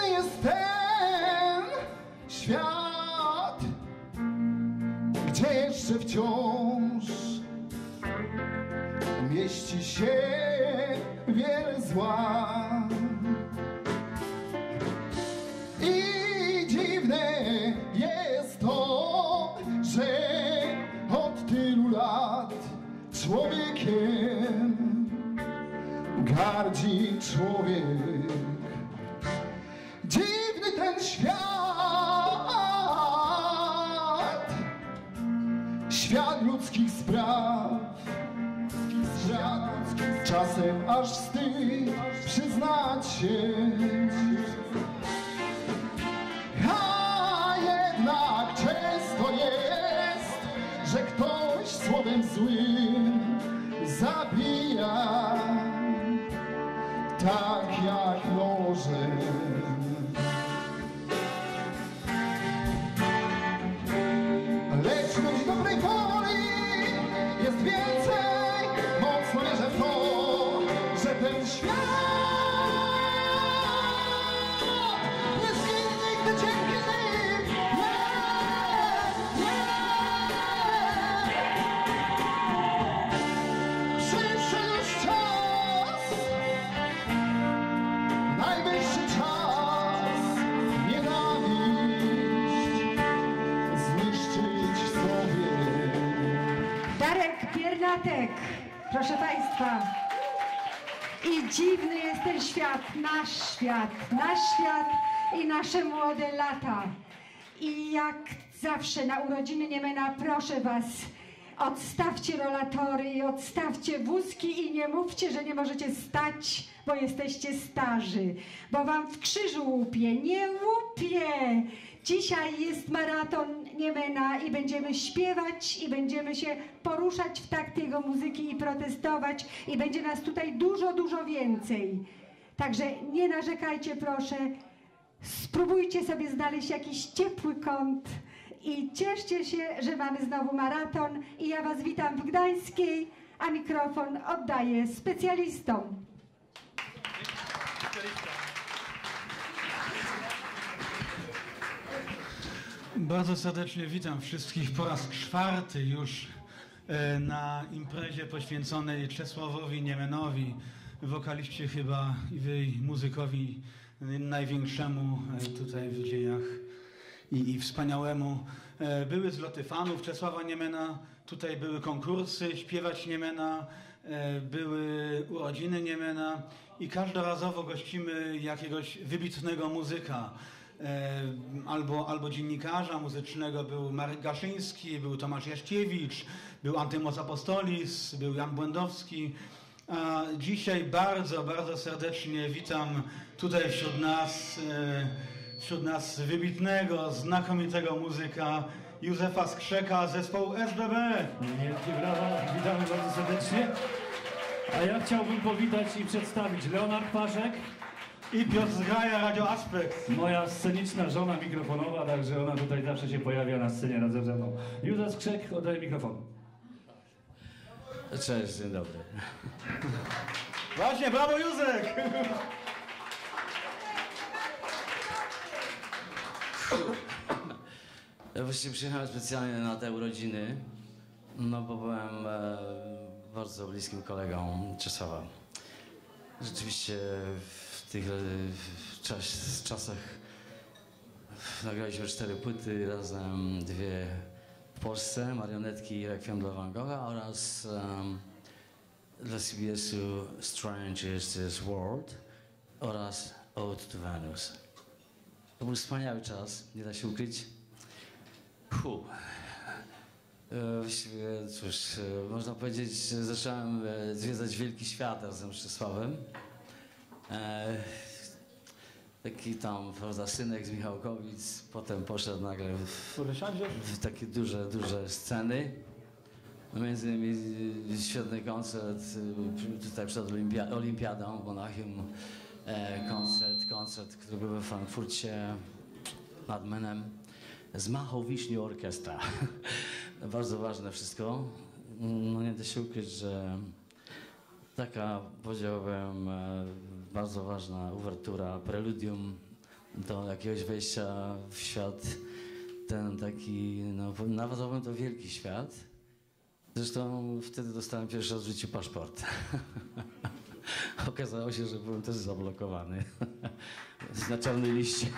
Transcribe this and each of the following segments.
jest ten świat, gdzie jeszcze wciąż mieści się wiele zła. I dziwne jest to, że od tylu lat człowiekiem gardzi człowiek. Dziwny ten świat, świat ludzkich spraw, czasem aż wstyd przyznać się. A jednak często jest, że ktoś słowem złym zabija, tak jak nożem. Lecz ludzi dobrej woli jest więcej. Mocno wierzę w to, że ten świat nie zginie nigdy dzięki nim. Nie, nie. Przyszedł już czas, najwyższy czas nienawiść zniszczyć w sobie. Darek Piernatek, proszę Państwa. I dziwny jest ten świat i nasze młode lata. I jak zawsze na urodziny Niemena proszę Was, odstawcie rolatory i odstawcie wózki i nie mówcie, że nie możecie stać, bo jesteście starzy, bo Wam w krzyżu łupie. Nie łupie! Dzisiaj jest maraton Niemena i będziemy śpiewać i będziemy się poruszać w takt jego muzyki i protestować i będzie nas tutaj dużo, dużo więcej. Także nie narzekajcie proszę, spróbujcie sobie znaleźć jakiś ciepły kąt i cieszcie się, że mamy znowu maraton i ja Was witam w Gdańskiej, a mikrofon oddaję specjalistom. Bardzo serdecznie witam wszystkich po raz czwarty już na imprezie poświęconej Czesławowi Niemenowi, wokaliście chyba i muzykowi największemu tutaj w dziejach i wspaniałemu. Były zloty fanów Czesława Niemena, tutaj były konkursy Śpiewać Niemena, były urodziny Niemena i każdorazowo gościmy jakiegoś wybitnego muzyka. Albo dziennikarza muzycznego, był Marek Gaszyński, był Tomasz Jaśkiewicz, był Antymos Apostolis, był Jan Błędowski. A dzisiaj bardzo, bardzo serdecznie witam tutaj wśród nas wybitnego, znakomitego muzyka Józefa Skrzeka, zespołu SBB. Wielkie brawa, witamy bardzo serdecznie. A ja chciałbym powitać i przedstawić Leonard Paszek i Piotr Zgraja, Radio Aspekt. Moja sceniczna żona mikrofonowa, także ona tutaj zawsze się pojawia na scenie razem ze mną. Józef Skrzek, oddaję mikrofon. Cześć, dzień dobry. Właśnie, brawo Józek! Ja właściwie przyjechałem specjalnie na te urodziny, no bo byłem bardzo bliskim kolegą Czesława. Rzeczywiście w tych czasach nagraliśmy 4 płyty, razem 2 w Polsce, Marionetki i Requiem dla Van Gogha oraz dla CBS-u Strange is this World oraz Ode to Venus. To był wspaniały czas, nie da się ukryć. Właściwie, cóż, można powiedzieć, że zacząłem zwiedzać wielki świat razem z Czesławem. Taki tam, prawda, synek z Michałkowic, potem poszedł nagle w takie duże sceny. Między innymi świetny koncert tutaj przed Olimpiadą w Monachium. Koncert, który był we Frankfurcie nad Menem. Z Machą Wiśni Orkiestra. Bardzo ważne wszystko. No nie da się ukryć, że taka, powiedziałbym, bardzo ważna uwertura, preludium do jakiegoś wejścia w świat ten taki, no nazwałbym to wielki świat. Zresztą wtedy dostałem pierwszy raz w życiu paszport. Okazało się, że byłem też zablokowany na czarnej liście.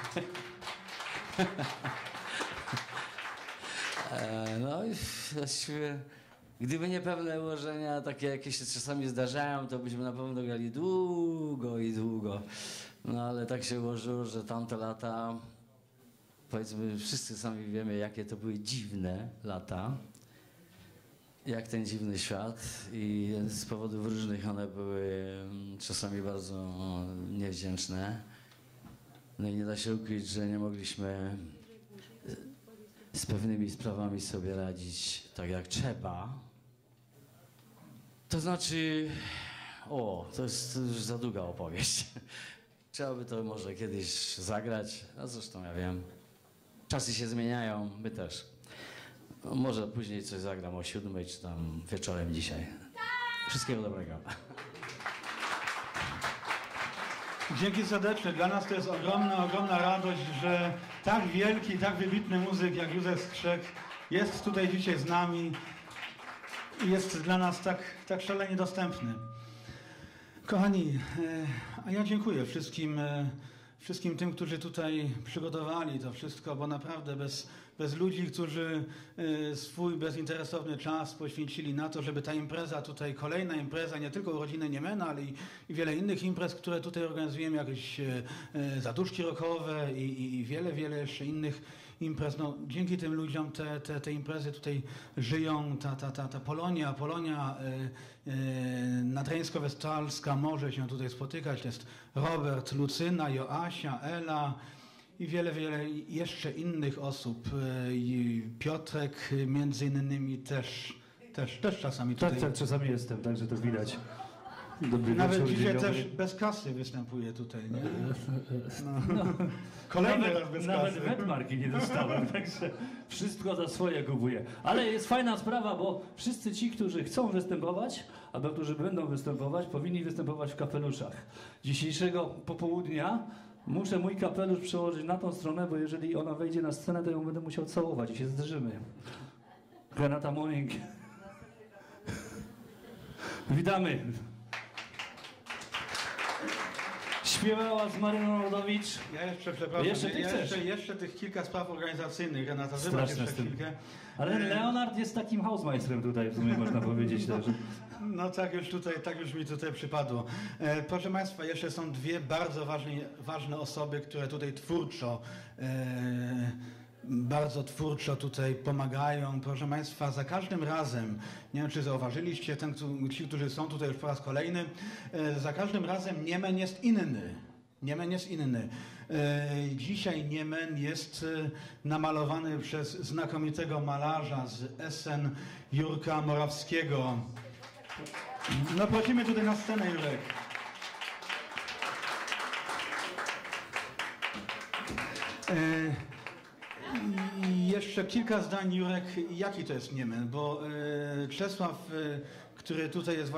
No i właściwie, gdyby nie pewne ułożenia, takie jakie się czasami zdarzają, to byśmy na pewno grali długo i długo. No ale tak się ułożyło, że tamte lata, powiedzmy, wszyscy sami wiemy, jakie to były dziwne lata. Jak ten dziwny świat i z powodów różnych one były czasami bardzo niewdzięczne. No i nie da się ukryć, że nie mogliśmy z pewnymi sprawami sobie radzić tak jak trzeba. To znaczy, to jest już za długa opowieść. Trzeba by to może kiedyś zagrać, a zresztą ja wiem, czasy się zmieniają, my też. Może później coś zagram o 7 czy tam wieczorem dzisiaj. Wszystkiego dobrego. Dzięki serdecznie. Dla nas to jest ogromna radość, że tak wielki, tak wybitny muzyk jak Józef Skrzek jest tutaj dzisiaj z nami i jest dla nas tak szalenie dostępny. Kochani, a ja dziękuję wszystkim tym, którzy tutaj przygotowali to wszystko, bo naprawdę bez ludzi, którzy swój bezinteresowny czas poświęcili na to, żeby ta impreza tutaj, kolejna impreza, nie tylko urodziny Niemena, ale i wiele innych imprez, które tutaj organizujemy, jakieś zaduszki rockowe i wiele jeszcze innych imprez. No, dzięki tym ludziom te imprezy tutaj żyją, ta Polonia nadreńsko-westfalska może się tutaj spotykać. To jest Robert, Lucyna, Joasia, Ela i wiele jeszcze innych osób. I Piotrek między innymi też czasami tutaj. Tak, czasami jestem, także to widać. Nawet dzisiaj też bez kasy występuje tutaj, nie? No. Kolejny raz bez kasy. Nawet wetmarki nie dostałem, także wszystko za swoje kupuję. Ale jest fajna sprawa, bo wszyscy ci, którzy chcą występować, albo którzy będą występować, powinni występować w kapeluszach. Dzisiejszego popołudnia muszę mój kapelusz przełożyć na tą stronę, bo jeżeli ona wejdzie na scenę, to ją będę musiał całować i się zdrżymy. Renata Moning. Witamy. Śpiewała z Maryną Rodowicz. Ja jeszcze, przepraszam, jeszcze tych kilka spraw organizacyjnych, Renata, wybacz jeszcze chwilkę. Ale Leonard jest takim hausmeistrem tutaj, w sumie można powiedzieć też. No tak już mi tutaj przypadło. Proszę Państwa, jeszcze są dwie bardzo ważne osoby, które tutaj bardzo twórczo tutaj pomagają. Proszę Państwa, za każdym razem, nie wiem czy zauważyliście, ci, którzy są tutaj już po raz kolejny, za każdym razem Niemen jest inny. Dzisiaj Niemen jest namalowany przez znakomitego malarza z Essen, Jurka Morawskiego. No prosimy tutaj na scenę, Jurek. I jeszcze kilka zdań, Jurek, jaki to jest Niemen, bo Czesław, który jest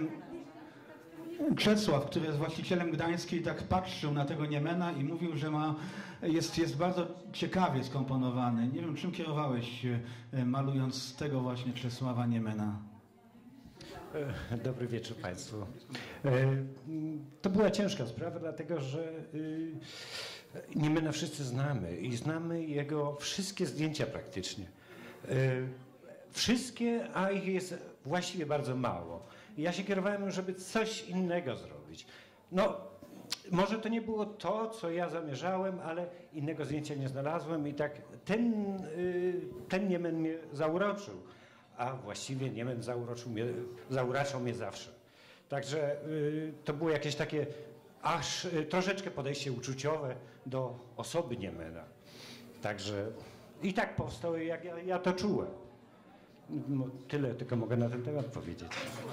właścicielem Gdańskiej, tak patrzył na tego Niemena i mówił, że jest bardzo ciekawie skomponowany. Nie wiem, czym kierowałeś się, malując tego właśnie Czesława Niemena? Dobry wieczór Państwu. To była ciężka sprawa, dlatego że Niemena wszyscy znamy i znamy jego wszystkie zdjęcia praktycznie. Wszystkie, a ich jest właściwie bardzo mało. I ja się kierowałem, żeby coś innego zrobić. No, może to nie było to, co ja zamierzałem, ale innego zdjęcia nie znalazłem i tak ten Niemen mnie zauroczył. A właściwie Niemen zauraczał mnie zawsze. Także to było jakieś takie aż troszeczkę podejście uczuciowe do osoby Niemena. Także i tak powstało, jak ja to czułem. Tyle tylko mogę na ten temat powiedzieć.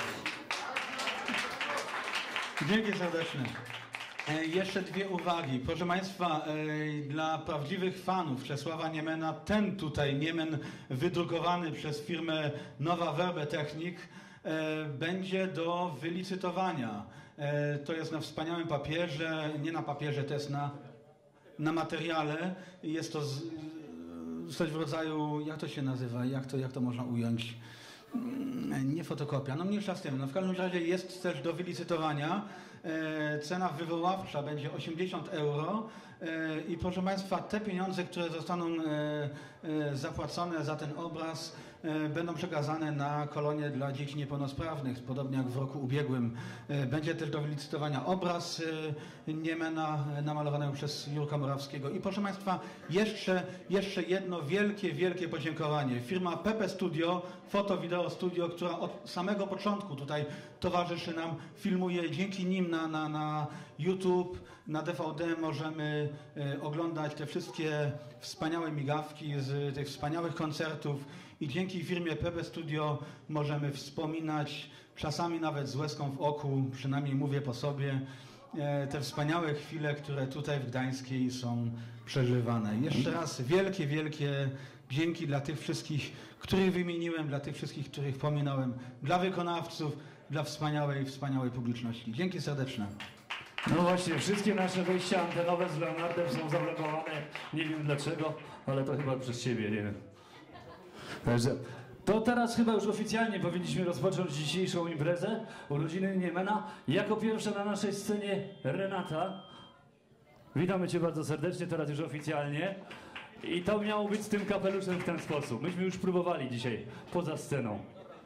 Dzięki serdeczne. Jeszcze dwie uwagi. Proszę Państwa, dla prawdziwych fanów Czesława Niemena, ten tutaj Niemen wydrukowany przez firmę Nowa Werbetechnik będzie do wylicytowania. To jest na wspaniałym papierze, nie na papierze, to jest na materiale. Jest to coś w rodzaju, jak to się nazywa, jak to można ująć? Nie fotokopia, no mniejsza z tym. No w każdym razie jest też do wylicytowania. Cena wywoławcza będzie 80 euro i proszę Państwa, te pieniądze, które zostaną zapłacone za ten obraz, będą przekazane na kolonie dla dzieci niepełnosprawnych, podobnie jak w roku ubiegłym. Będzie też do wylicytowania obraz Niemena namalowany przez Jurka Morawskiego. I proszę Państwa, jeszcze jedno wielkie podziękowanie. Firma Pepe Studio, Foto Video Studio, która od samego początku tutaj towarzyszy nam, filmuje. Dzięki nim na YouTube, na DVD możemy oglądać te wszystkie wspaniałe migawki z tych wspaniałych koncertów i dzięki firmie Pepe Studio możemy wspominać, czasami nawet z łezką w oku, przynajmniej mówię po sobie, te wspaniałe chwile, które tutaj w Gdańskiej są przeżywane. Jeszcze raz wielkie dzięki dla tych wszystkich, których wymieniłem, dla tych wszystkich, których pominąłem, dla wykonawców, dla wspaniałej publiczności. Dzięki serdeczne. No właśnie, wszystkie nasze wejścia antenowe z Leonardem są zablokowane. Nie wiem dlaczego, ale to chyba przez ciebie, nie wiem. Także to teraz chyba już oficjalnie powinniśmy rozpocząć dzisiejszą imprezę urodziny Niemena. Jako pierwsza na naszej scenie Renata. Witamy Cię bardzo serdecznie, teraz już oficjalnie. I to miało być z tym kapeluszem w ten sposób. Myśmy już próbowali dzisiaj poza sceną.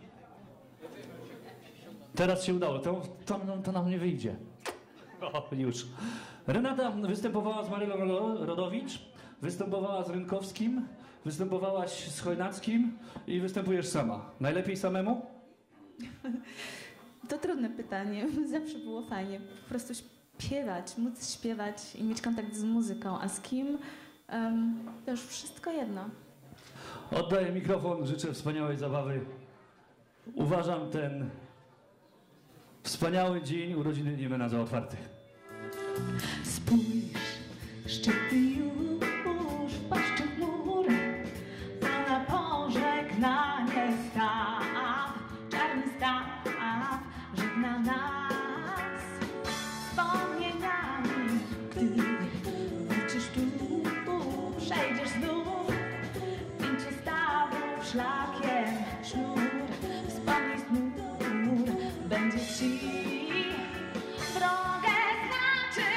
Teraz się udało, to nam nie wyjdzie. O, już. Renata występowała z Marylą Rodowicz, występowała z Rynkowskim, występowałaś z Chojnackim i występujesz sama. Najlepiej samemu? To trudne pytanie. Zawsze było fajnie. Po prostu śpiewać, móc śpiewać i mieć kontakt z muzyką. A z kim? To już wszystko jedno. Oddaję mikrofon, życzę wspaniałej zabawy. Uważam ten wspaniały dzień urodziny Niemena za otwarty. Spójrz, szczyty już w paszczy chmur, a na pożegnanie staw, czarny staw, żegna nas wspomnieniami. Gdy wrócisz tu, przejdziesz znów pięciostawów szlakiem sznur, wspomnij snur, będzie ci drogę znaczył.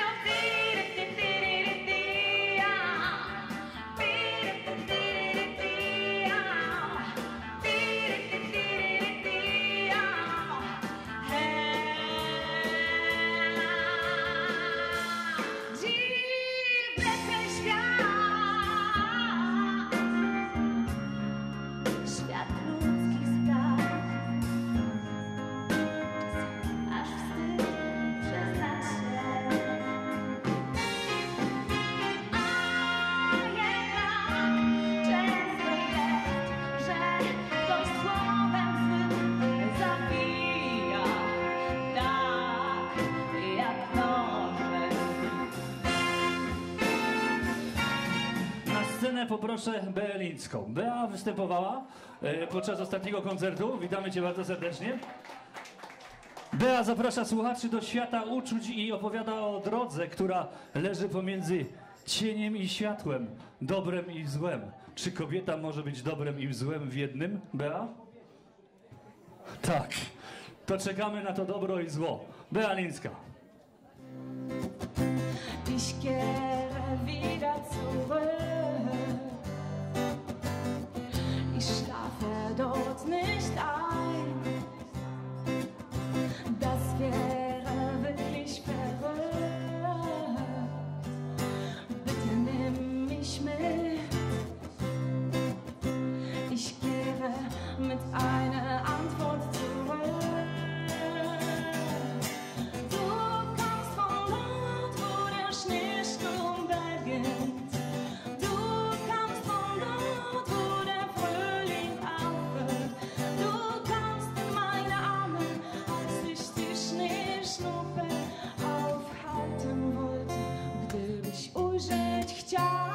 Świat ludzkich spraw, aż wstyd przyznać się. A jednak często jest, że ktoś słowem swym zabija, tak jak nożem. Na scenę poproszę Beę Lincką. Bea występowała podczas ostatniego koncertu. Witamy Cię bardzo serdecznie. Bea zaprasza słuchaczy do świata uczuć i opowiada o drodze, która leży pomiędzy cieniem i światłem, dobrem i złem. Czy kobieta może być dobrem i złem w jednym, Bea? Tak. To czekamy na to dobro i zło. Bea Lincka. Ich kehre wieder zurück. Ich schlafe dort nicht ein. Das wäre wirklich verrückt. Bitte nimm mich mit. Ich kehre mit einer Antwort zurück. Du kommst von dort, wo der Schneesturm beginnt. Du kommst von dort, wo der Frühling aufhört. Du kommst in meine Arme, als ich die Schneeschnuppe aufhalten wollte, gdybyś ujrzeć chciał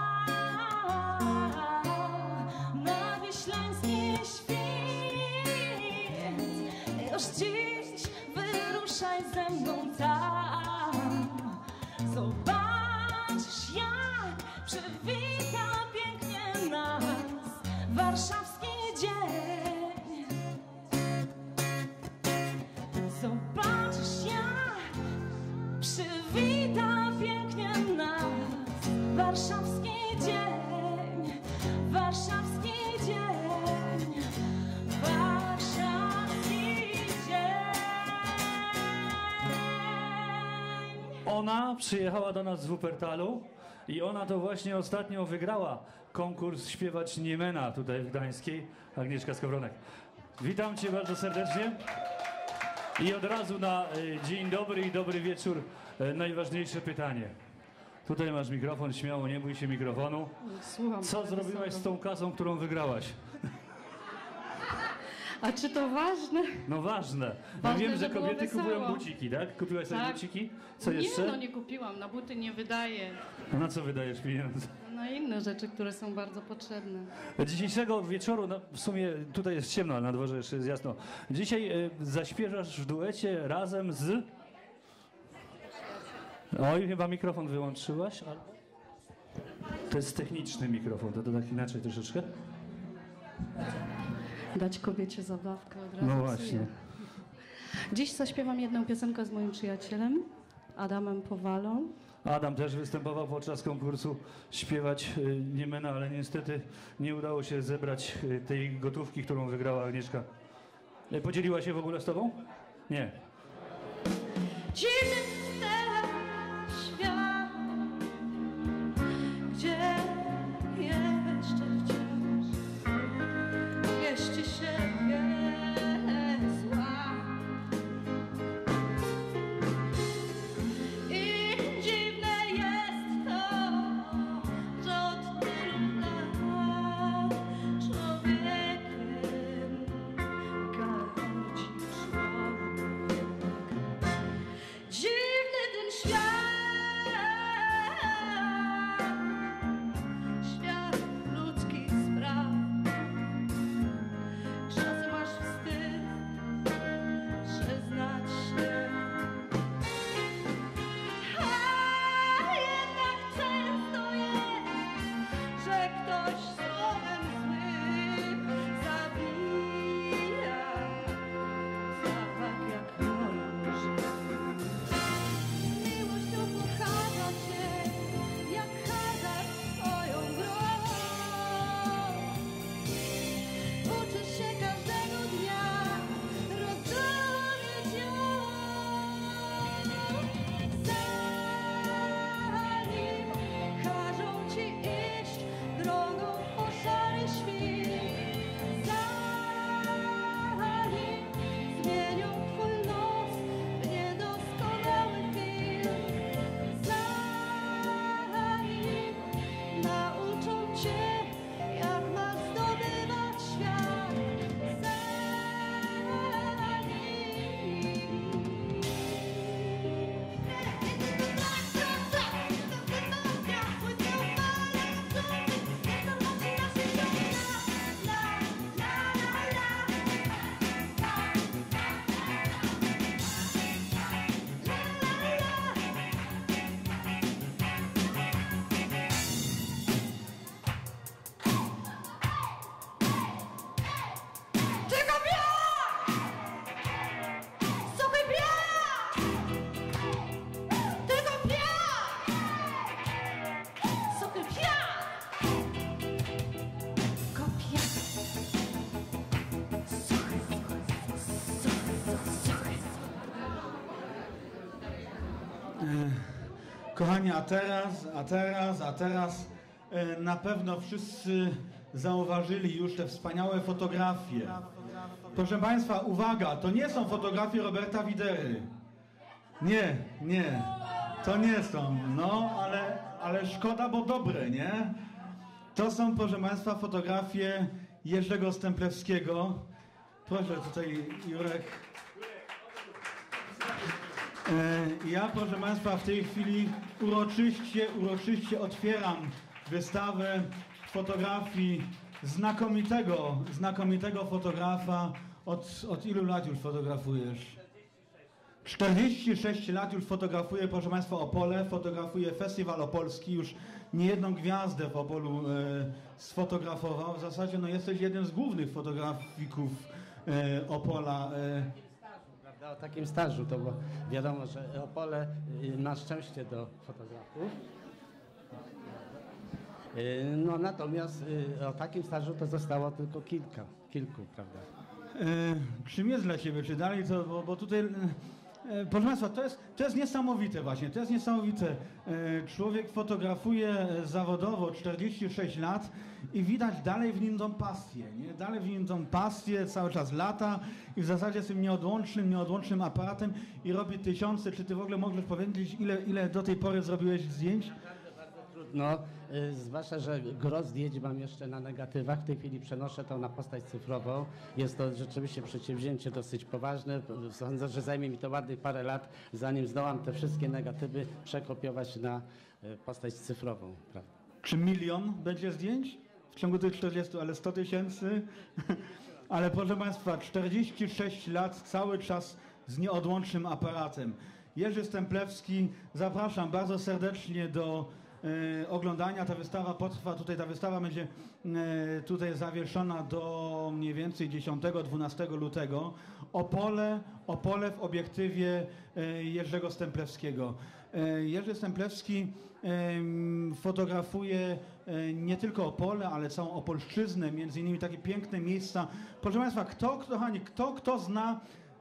na Wiślański świt. Już dziś wyruszaj ze mną tam, zobaczysz jak zobaczysz jak przywita pięknie nas warszawski dzień, warszawski dzień, warszawski dzień. Ona przyjechała do nas z Wuppertalu i ona to właśnie ostatnio wygrała konkurs Śpiewać Niemena tutaj w Gdańskiej, Agnieszka Skowronek. Witam cię bardzo serdecznie i od razu na dzień dobry i dobry wieczór najważniejsze pytanie. Tutaj masz mikrofon, śmiało, nie bój się mikrofonu. Słucham. Co zrobiłaś z tą kasą, którą wygrałaś? A czy to ważne? No ważne. Ja Ważne, wiem, że że było kobiety kupują wesoło. buciki, tak? Kupiłaś sobie Tak. buciki? Co Nie, jeszcze? no nie kupiłam, na buty nie wydaję. A na co wydajesz pieniądze? Na inne rzeczy, które są bardzo potrzebne. Dzisiejszego wieczoru, no w sumie tutaj jest ciemno, ale na dworze jeszcze jest jasno. Dzisiaj zaśpiewasz w duecie razem z... Oj, chyba mikrofon wyłączyłaś. Ale... To jest techniczny mikrofon, to tak inaczej troszeczkę. Dać kobiecie zabawkę od razu. No psuje. właśnie. Dziś zaśpiewam jedną piosenkę z moim przyjacielem, Adamem Powalą. Adam też występował podczas konkursu Śpiewać Niemena, ale niestety nie udało się zebrać tej gotówki, którą wygrała Agnieszka. Podzieliła się w ogóle z tobą? Nie. Dziwny ten świat, gdzie jeszcze wciąż mieści się zła. I dziwne jest to, że od tylu lat człowiekiem gardzi człowiek. Dziwny ten świat, świat ludzkich spraw. Czasem aż wstyd przyznać się, a jednak często jest, że ktoś słowem złym zabija zapach jak noży. Miłością pochadza cię, jak hazard swoją grą. Uczysz się każdego dnia, rozumieć ją. Zanim każą ci iść drogą po szary świt, zanim zmienią twój los w niedoskonały film, zanim nauczą cię, jak masz zdobywać świat, Tylko piach! Suchy piach! Tylko piach! Suchy piach! Tylko piach! Suchy, suchy. Kochani, a teraz na pewno wszyscy zauważyli już te wspaniałe fotografie. Proszę Państwa, uwaga, to nie są fotografie Roberta Widery. Nie, to nie są, no, ale szkoda, bo dobre, nie? To są, proszę Państwa, fotografie Jerzego Stemplewskiego. Proszę tutaj, Jurek. Ja, proszę Państwa, w tej chwili uroczyście otwieram wystawę fotografii znakomitego fotografa. Od ilu lat już fotografujesz? 46 lat już fotografuję, proszę Państwa, Opole, fotografuję Festiwal Opolski, już niejedną gwiazdę w Opolu sfotografował. W zasadzie no, jesteś jednym z głównych fotografików Opola. o takim stażu, to bo wiadomo, że Opole ma szczęście do fotografów. No natomiast o takim stażu to zostało tylko kilku, prawda? Czym jest dla Ciebie? Czy dalej to, bo tutaj, proszę Państwa, to jest niesamowite właśnie, to jest niesamowite. Człowiek fotografuje zawodowo 46 lat i widać dalej w nim tą pasję, nie? Dalej w nim tą pasję, cały czas lata i w zasadzie z tym nieodłącznym aparatem i robi tysiące. Czy Ty w ogóle możesz powiedzieć, ile do tej pory zrobiłeś zdjęć? No, zwłaszcza, że gro zdjęć mam jeszcze na negatywach. W tej chwili przenoszę to na postać cyfrową. Jest to rzeczywiście przedsięwzięcie dosyć poważne. Sądzę, że zajmie mi to ładnych parę lat, zanim zdołam te wszystkie negatywy przekopiować na postać cyfrową. Prawda? Czy 1 000 000 będzie zdjęć? W ciągu tych 40, ale 100 000? Ale proszę Państwa, 46 lat cały czas z nieodłącznym aparatem. Jerzy Stemplewski, zapraszam bardzo serdecznie do oglądania. Ta wystawa potrwa, ta wystawa będzie tutaj zawieszona do mniej więcej 10-12 lutego. Opole w obiektywie Jerzego Stemplewskiego. Jerzy Stemplewski fotografuje nie tylko Opole, ale całą Opolszczyznę, między innymi takie piękne miejsca. Proszę Państwa, kto zna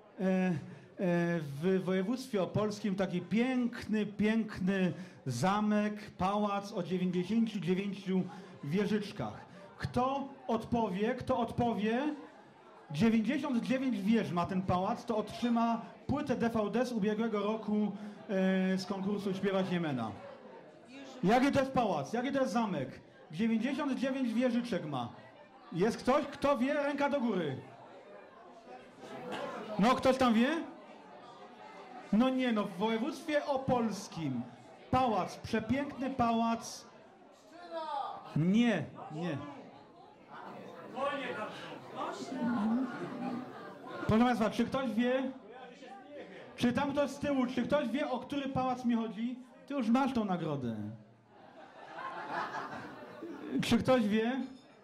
w województwie opolskim taki piękny zamek, pałac o 99 wieżyczkach? Kto odpowie, 99 wież ma ten pałac, to otrzyma płytę DVD z ubiegłego roku z konkursu Śpiewać Niemena. Jaki to jest pałac? Jaki to jest zamek? 99 wieżyczek ma. Jest ktoś? Kto wie? Ręka do góry. No, ktoś tam wie? No nie, no w województwie opolskim pałac, przepiękny pałac. Nie. Proszę Państwa, czy ktoś wie? Czy tam ktoś z tyłu, czy ktoś wie, o który pałac mi chodzi? Ty już masz tą nagrodę. Czy ktoś wie?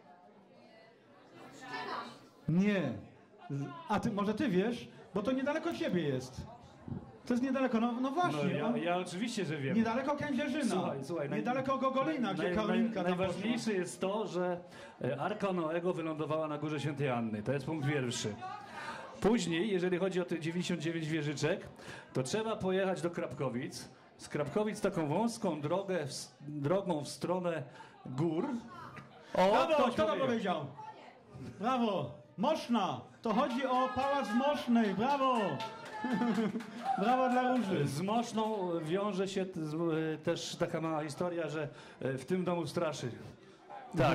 Nie. A ty, może ty wiesz? Bo to niedaleko ciebie jest. To jest niedaleko, no właśnie. No, ja oczywiście, że wiem. Niedaleko Kędzierzyna. Słuchaj, niedaleko Gogolina, gdzie Karolinka najważniejsze jest to, że Arka Noego wylądowała na Górze Świętej Anny. To jest punkt pierwszy. Później, jeżeli chodzi o tych 99 wieżyczek, to trzeba pojechać do Krapkowic. Z Krapkowic taką wąską drogą w stronę gór. Brawo, kto to powiedział? Brawo. Moszna. To chodzi o pałac w Mosznej. Brawo. Brawo dla Róży. Z Moszną wiąże się też taka mała historia, że w tym domu straszy. Tak.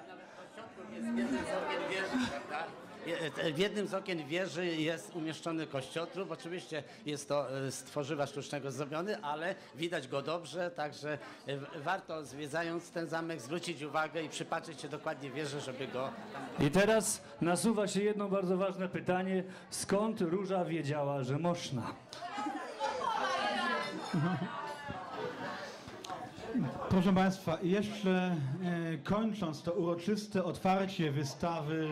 W jednym z okien wieży jest umieszczony kościotrup. Oczywiście jest to z tworzywa sztucznego zrobiony, ale widać go dobrze, także warto, zwiedzając ten zamek, zwrócić uwagę i przypatrzyć się dokładnie wieży, żeby go... I teraz nasuwa się jedno bardzo ważne pytanie. Skąd Róża wiedziała, że Moszna? Proszę Państwa, jeszcze kończąc to uroczyste otwarcie wystawy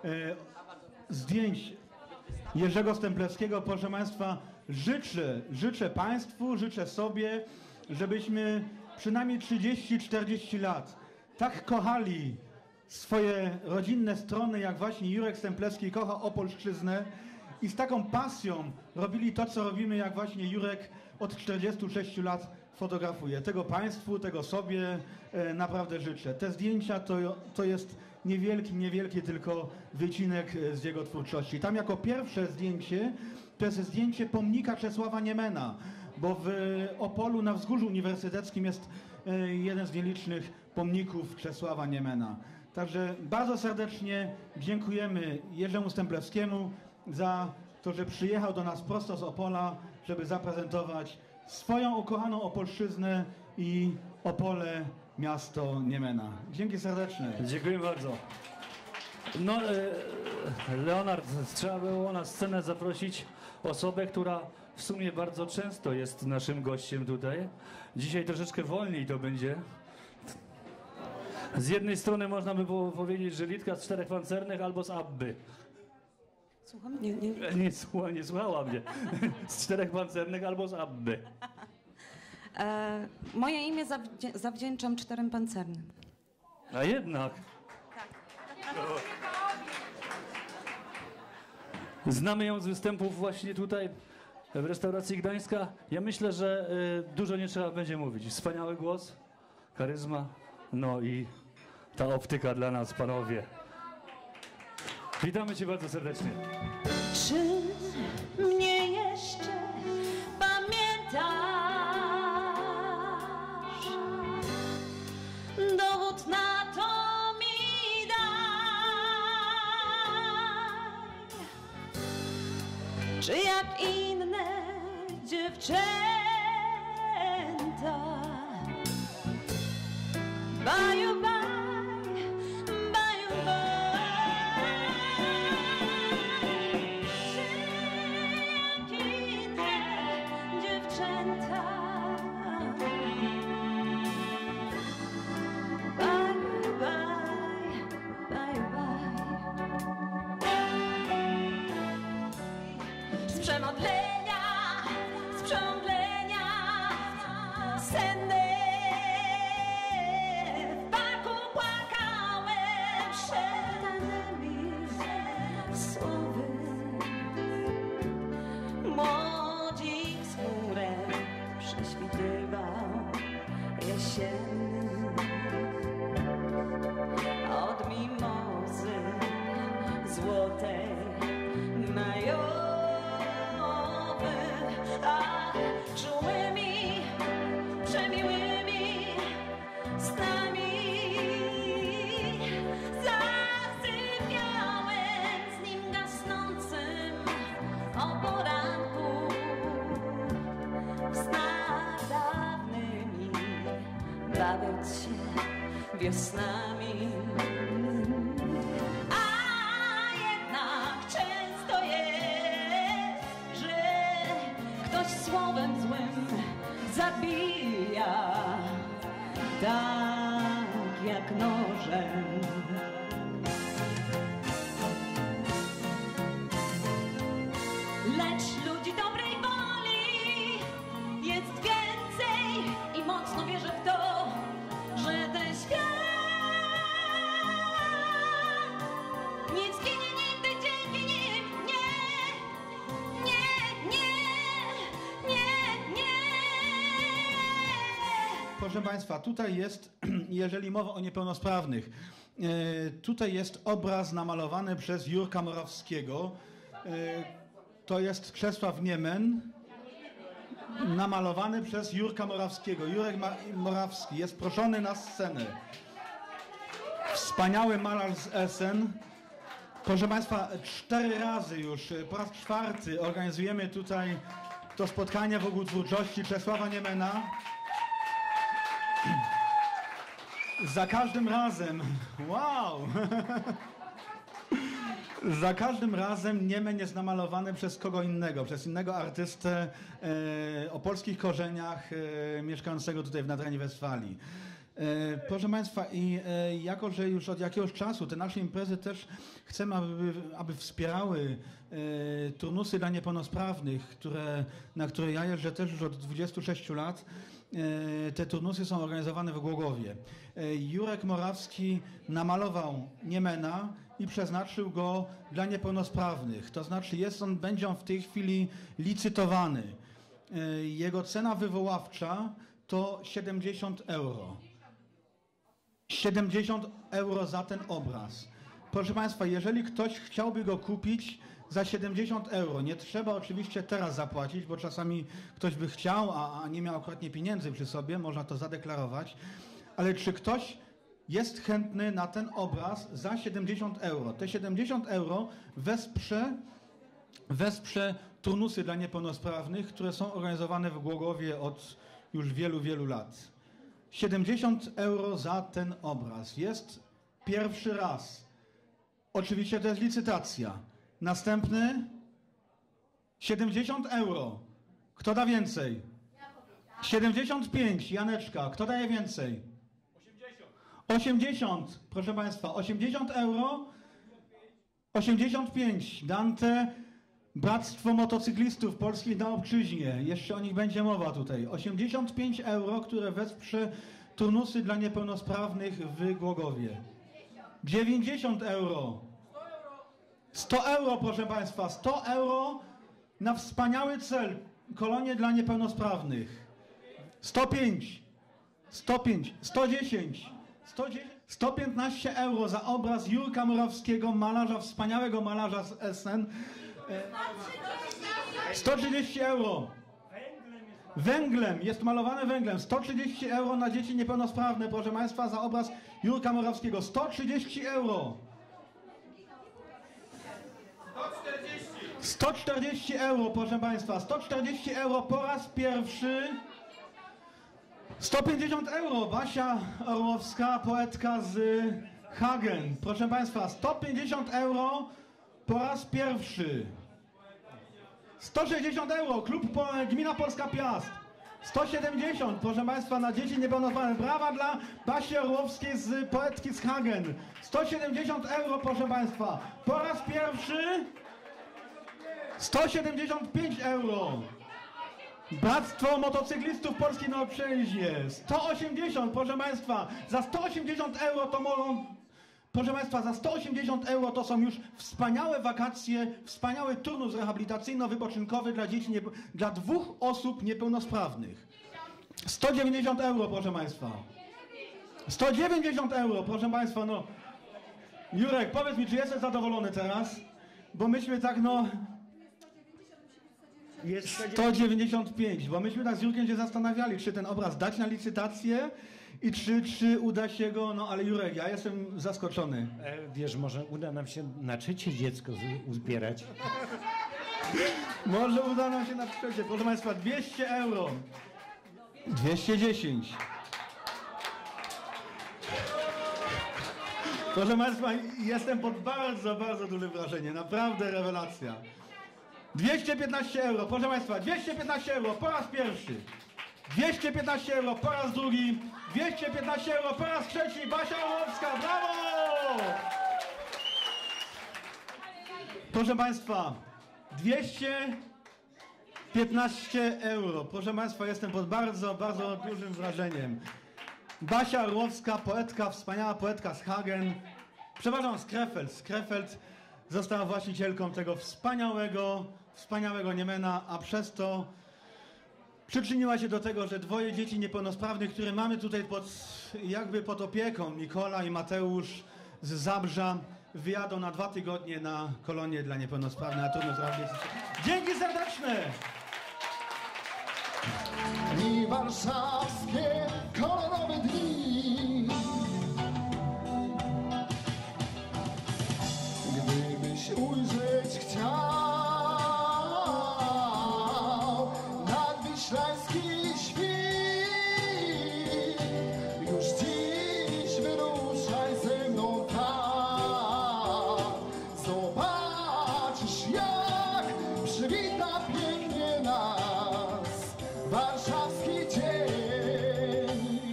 zdjęć Jerzego Stemplewskiego, proszę Państwa, życzę Państwu, życzę sobie, żebyśmy przynajmniej 30-40 lat tak kochali swoje rodzinne strony, jak właśnie Jurek Stemplewski kocha Opolszczyznę i z taką pasją robili to, co robimy, jak właśnie Jurek od 46 lat fotografuje. Tego Państwu, tego sobie naprawdę życzę. Te zdjęcia to jest niewielki tylko wycinek z jego twórczości. Tam jako pierwsze zdjęcie to jest zdjęcie pomnika Czesława Niemena, bo w Opolu na Wzgórzu Uniwersyteckim jest jeden z nielicznych pomników Czesława Niemena. Także bardzo serdecznie dziękujemy Jerzemu Stemplewskiemu za to, że przyjechał do nas prosto z Opola, żeby zaprezentować swoją ukochaną Opolszczyznę i Opole, miasto Niemena. Dzięki serdeczne. Dziękuję bardzo. No, Leonard, trzeba było na scenę zaprosić osobę, która w sumie bardzo często jest naszym gościem tutaj. Dzisiaj troszeczkę wolniej to będzie. Z jednej strony można by było powiedzieć, że Litka z Czterech Pancernych albo z Abby. Słucham? Nie słuchała mnie. Z Czterech Pancernych albo z Abby. Moje imię zawdzięczam Czterem Pancernym. A jednak. Znamy ją z występów właśnie tutaj w restauracji Gdańska. Ja myślę, że dużo nie trzeba będzie mówić. Wspaniały głos, charyzma, no i ta optyka dla nas, panowie. Witamy cię bardzo serdecznie. Czy mnie jeszcze pamiętasz? Dowód na to mi daj. Czy jak inne dziewczęta baju, od mimozy złotej majowy, a czułymi, przemiłymi snami zasypiałem z nim gasnącym o poranku w snach dawnymi bawiąc się wiosnami. A jednak często jest, że ktoś słowem złym zabija, tak jak nożem. Lecz ludzi dobrej woli jest więcej i mocno wierzę w to, że ten świat nie zginie nigdy dzięki nim. Nie. Proszę Państwa, tutaj jest, jeżeli mowa o niepełnosprawnych, tutaj jest obraz namalowany przez Jurka Morawskiego. To jest Czesław Niemen, namalowany przez Jurka Morawskiego. Jurek Morawski jest proszony na scenę. Wspaniały malarz z Essen. Proszę Państwa, 4 razy już, po raz 4 organizujemy tutaj to spotkanie wokół twórczości Czesława Niemena. Za każdym razem, wow! Za każdym razem Niemen jest namalowany przez kogo innego, przez innego artystę o polskich korzeniach, mieszkającego tutaj w Nadrenii Westfalii. Proszę Państwa, i jako, że już od jakiegoś czasu te nasze imprezy też chcemy, aby wspierały turnusy dla niepełnosprawnych, na które ja jeżdżę też już od 26 lat, te turnusy są organizowane w Głogowie. Jurek Morawski namalował Niemena i przeznaczył go dla niepełnosprawnych. To znaczy będzie on w tej chwili licytowany. Jego cena wywoławcza to 70 euro. 70 euro za ten obraz. Proszę Państwa, jeżeli ktoś chciałby go kupić za 70 euro, nie trzeba oczywiście teraz zapłacić, bo czasami ktoś by chciał, a nie miał akurat pieniędzy przy sobie, można to zadeklarować, ale czy ktoś jest chętny na ten obraz za 70 euro? Te 70 euro wesprze turnusy dla niepełnosprawnych, które są organizowane w Głogowie od już wielu, wielu lat. 70 euro za ten obraz. Jest pierwszy raz. Oczywiście to jest licytacja. Następny 70 euro. Kto da więcej? 75. Janeczka. Kto daje więcej? 80. Proszę Państwa, 80 euro. 85. Dante, Bractwo Motocyklistów Polskich na Obczyźnie. Jeszcze o nich będzie mowa tutaj. 85 euro, które wesprze turnusy dla niepełnosprawnych w Głogowie. 90 euro. 100 euro, proszę Państwa. 100 euro na wspaniały cel. Kolonie dla niepełnosprawnych. 105. 105. 110. 115 euro za obraz Jurka Murawskiego, malarza, wspaniałego malarza z Essen. 130 euro. Węglem, jest malowane węglem. 130 euro na dzieci niepełnosprawne, proszę Państwa, za obraz Jurka Murawskiego. 130 euro. 140 euro, proszę Państwa. 140 euro po raz pierwszy. 150 euro, Basia Orłowska, poetka z Hagen. Proszę Państwa, 150 euro po raz pierwszy. 160 euro, Gmina Polska Piast. 170, proszę Państwa, na dzieci niepełnosprawne. Brawa dla Basi Orłowskiej, z poetki z Hagen. 170 euro, proszę Państwa, po raz pierwszy. 175 euro. Bractwo Motocyklistów Polskich na Obczyźnie. 180, proszę Państwa, za 180 euro to mogą... Proszę Państwa, za 180 euro to są już wspaniałe wakacje, wspaniały turnus rehabilitacyjno-wypoczynkowy dla dzieci, dla 2 osób niepełnosprawnych. 190 euro, proszę Państwa. 190 euro, proszę Państwa, no. Jurek, powiedz mi, czy jesteś zadowolony teraz? Bo myśmy tak, no... 195, bo myśmy tak z Jurkiem się zastanawiali, czy ten obraz dać na licytację i czy uda się go, no ale Jurek, ja jestem zaskoczony. Wiesz, może uda nam się na 3 dziecko uzbierać. Może uda nam się na 3, proszę Państwa, 200 euro. 210. Proszę Państwa, jestem pod bardzo, bardzo dużym wrażeniem, naprawdę rewelacja. 215 euro, proszę Państwa, 215 euro po raz pierwszy. 215 euro po raz drugi. 215 euro po raz trzeci. Basia Orłowska, brawo! Proszę Państwa, 215 euro. Proszę Państwa, jestem pod bardzo, bardzo dużym wrażeniem. Basia Orłowska, poetka, wspaniała poetka z Hagen. Przepraszam, z Krefeld. Z Krefeld została właścicielką tego wspaniałego Niemena, a przez to przyczyniła się do tego, że 2 dzieci niepełnosprawnych, które mamy tutaj pod opieką, Nikola i Mateusz z Zabrza, wyjadą na 2 tygodnie na kolonie dla niepełnosprawnych, na turnus rehabilitacyjny. Dzięki serdeczne! Dni warszawskie, kolorowe dni. Gdybyś ujrzeć chciał nadwiślański świt, już dziś wyruszaj ze mną tam. Zobaczysz, jak przywita pięknie nas warszawski dzień.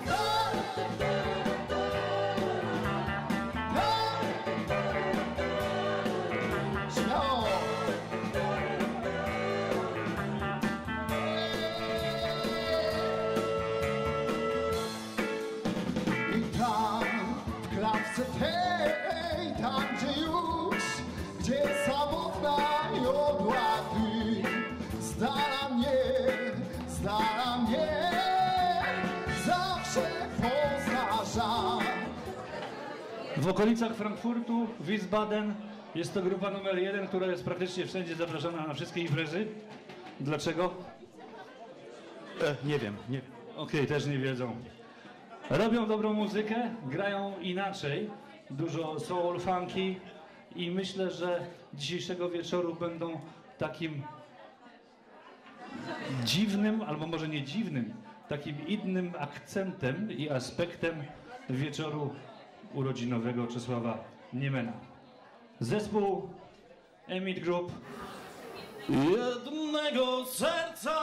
Śmiało. I tam, w klatce tej, tam gdzie samotna jodła ty, zdala mnie, zawsze pozna żal. W okolicach Frankfurtu, Wiesbaden jest to grupa numer 1, która jest praktycznie wszędzie zapraszana na wszystkie imprezy. Dlaczego? Nie wiem. Okej, też nie wiedzą. Robią dobrą muzykę, grają inaczej, dużo soul, funky i myślę, że dzisiejszego wieczoru będą takim dziwnym, albo może nie dziwnym, takim innym akcentem i aspektem wieczoru urodzinowego Czesława Niemena. Zespół Emit Group. Jednego serca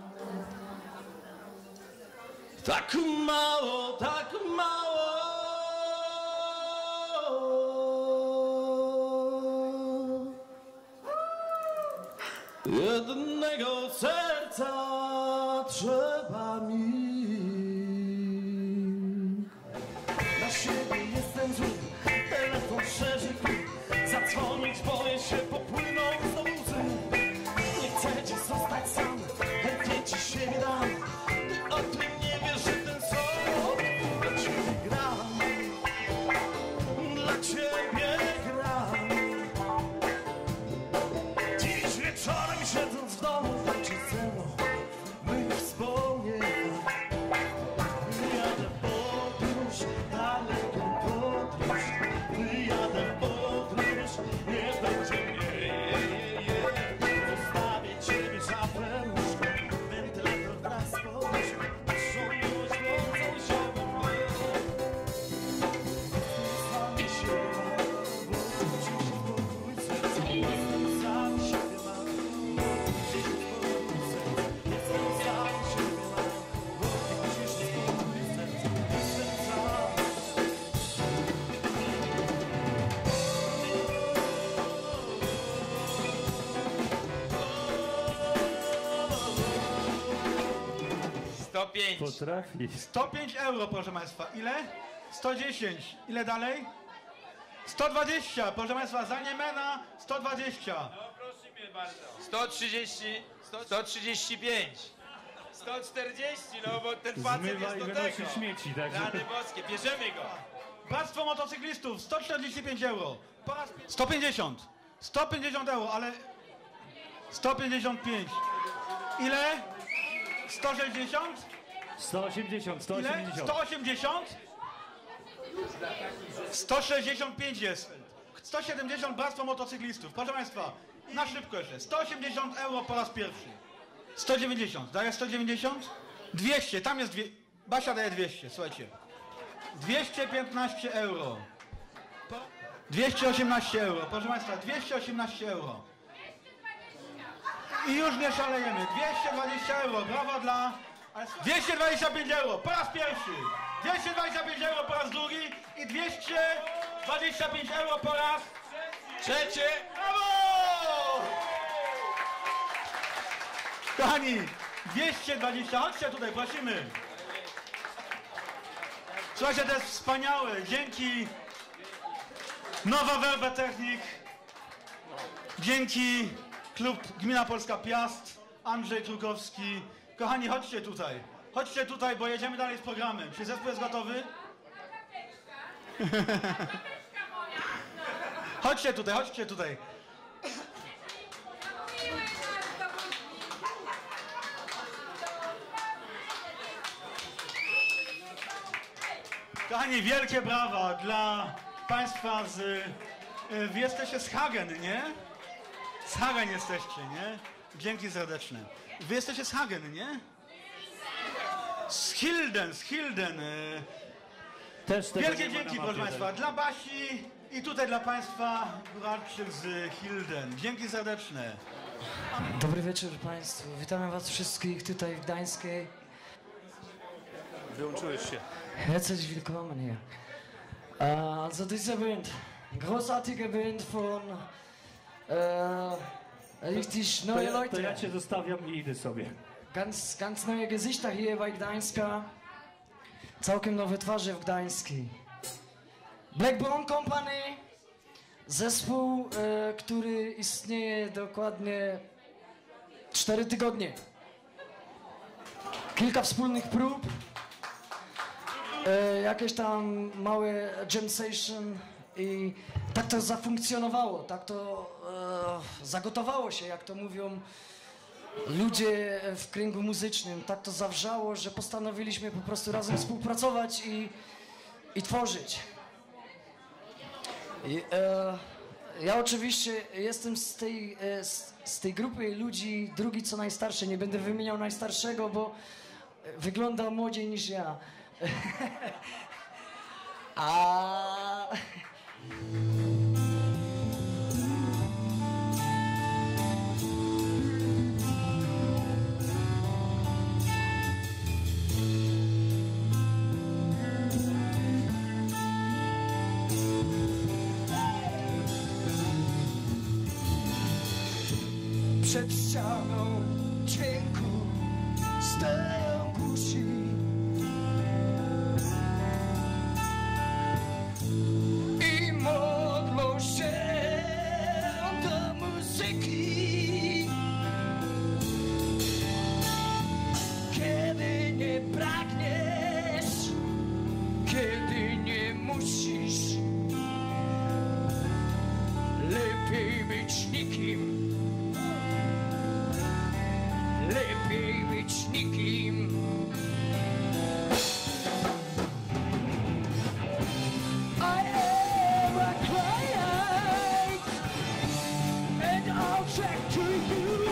tak mało, Jednego serca trzeba mi. Na siebie jestem zły, telefon szerzy klub. Zadzwonić boję się, popłyną znowu łzy. Nie chcę ci zostać sam, chętnie ci siebie dam. Ty o tym nie wiesz, że ten song dla ciebie gram. Dla ciebie gram. Dziś wieczorem siedząc w domu, tańczyć ze mną mych wspomnień. Wyjadę w podróż, daleką podróż. Wyjadę w podróż, nie będzie mnie. Zostawię ciebie szafę, łóżko, wentylator wraz z podróżą. Naszą miłość głębą wziąłem my. Sami siebie mam, bo gdzieś spokój serca. Jestem sam siebie mam, bo gdzieś spokój serca. Jestem sam siebie mam, bo gdzieś spokój serca. Jestem sam. Potrafi. 105 euro, proszę Państwa. Ile? 110. Ile dalej? 120, proszę Państwa, za Niemena 120. No proszę mnie bardzo. 130, 135, 140, no bo ten facet Zmywa jest i do wynosi tego. śmieci, także. Rany boskie, bierzemy go. Bractwo motocyklistów 145 euro. Po raz 150. 150 euro, ale 155. Ile? 160? 180, Ile? 180. 180? 165 jest. 170 Bractwo Motocyklistów. Proszę Państwa, na szybko jeszcze. 180 euro po raz pierwszy. 190. Daję 190? 200. Tam jest Basia daje 200, słuchajcie. 215 euro. 218 euro. Proszę Państwa, 218 euro. I już nie szalejemy. 220 euro. Brawo dla... 225 euro po raz pierwszy. 225 euro po raz drugi. I 225 euro po raz trzeci. Brawo! Kochani, 220. Chodźcie tutaj, prosimy. Słuchajcie, to jest wspaniałe. Dzięki Nowa Werba Technik. Dzięki Klub Gmina Polska Piast, Andrzej Trukowski. Kochani, chodźcie tutaj. Chodźcie tutaj, bo jedziemy dalej z programem. Czy zespół jest gotowy? Chodźcie tutaj, chodźcie tutaj. Kochani, wielkie brawa dla Państwa z... Wy jesteście z Hagen, nie? Z Hagen jesteście, nie? Dzięki serdeczne. Wy jesteście z Hagen, nie? Z Hilden, z Hilden. Też tego Wielkie nie ma dzięki, na proszę mapie, Państwa, tak. dla Basi i tutaj dla Państwa Góralczyk z Hilden. Dzięki serdeczne. Dobry wieczór Państwu. Witamy Was wszystkich tutaj w Gdańskiej. Wyłączyłeś się. Herzlich willkommen hier. Also diese Band, großartige Band von richtig neue To Leute. ja cię zostawiam i idę sobie. Ganz neue Gesichter hier bei Gdańska. Całkiem nowe twarze w Gdańskiej. Black Brown Company. Zespół, który istnieje dokładnie 4 tygodnie. Kilka wspólnych prób. Jakieś tam małe jam session i tak to zafunkcjonowało, tak to zagotowało się, jak to mówią ludzie w kręgu muzycznym. Tak to zawrzało, że postanowiliśmy po prostu razem współpracować i tworzyć. Ja oczywiście jestem z tej grupy ludzi drugi co najstarszy. Nie będę wymieniał najstarszego, bo wygląda młodziej niż ja. A... przed ścianą dźwięku stoją kusi. I modlą się do muzyki. Kiedy nie pragniesz, kiedy nie musisz, lepiej być nikim. Lepiej być nikim. I am a client and I'll check to you.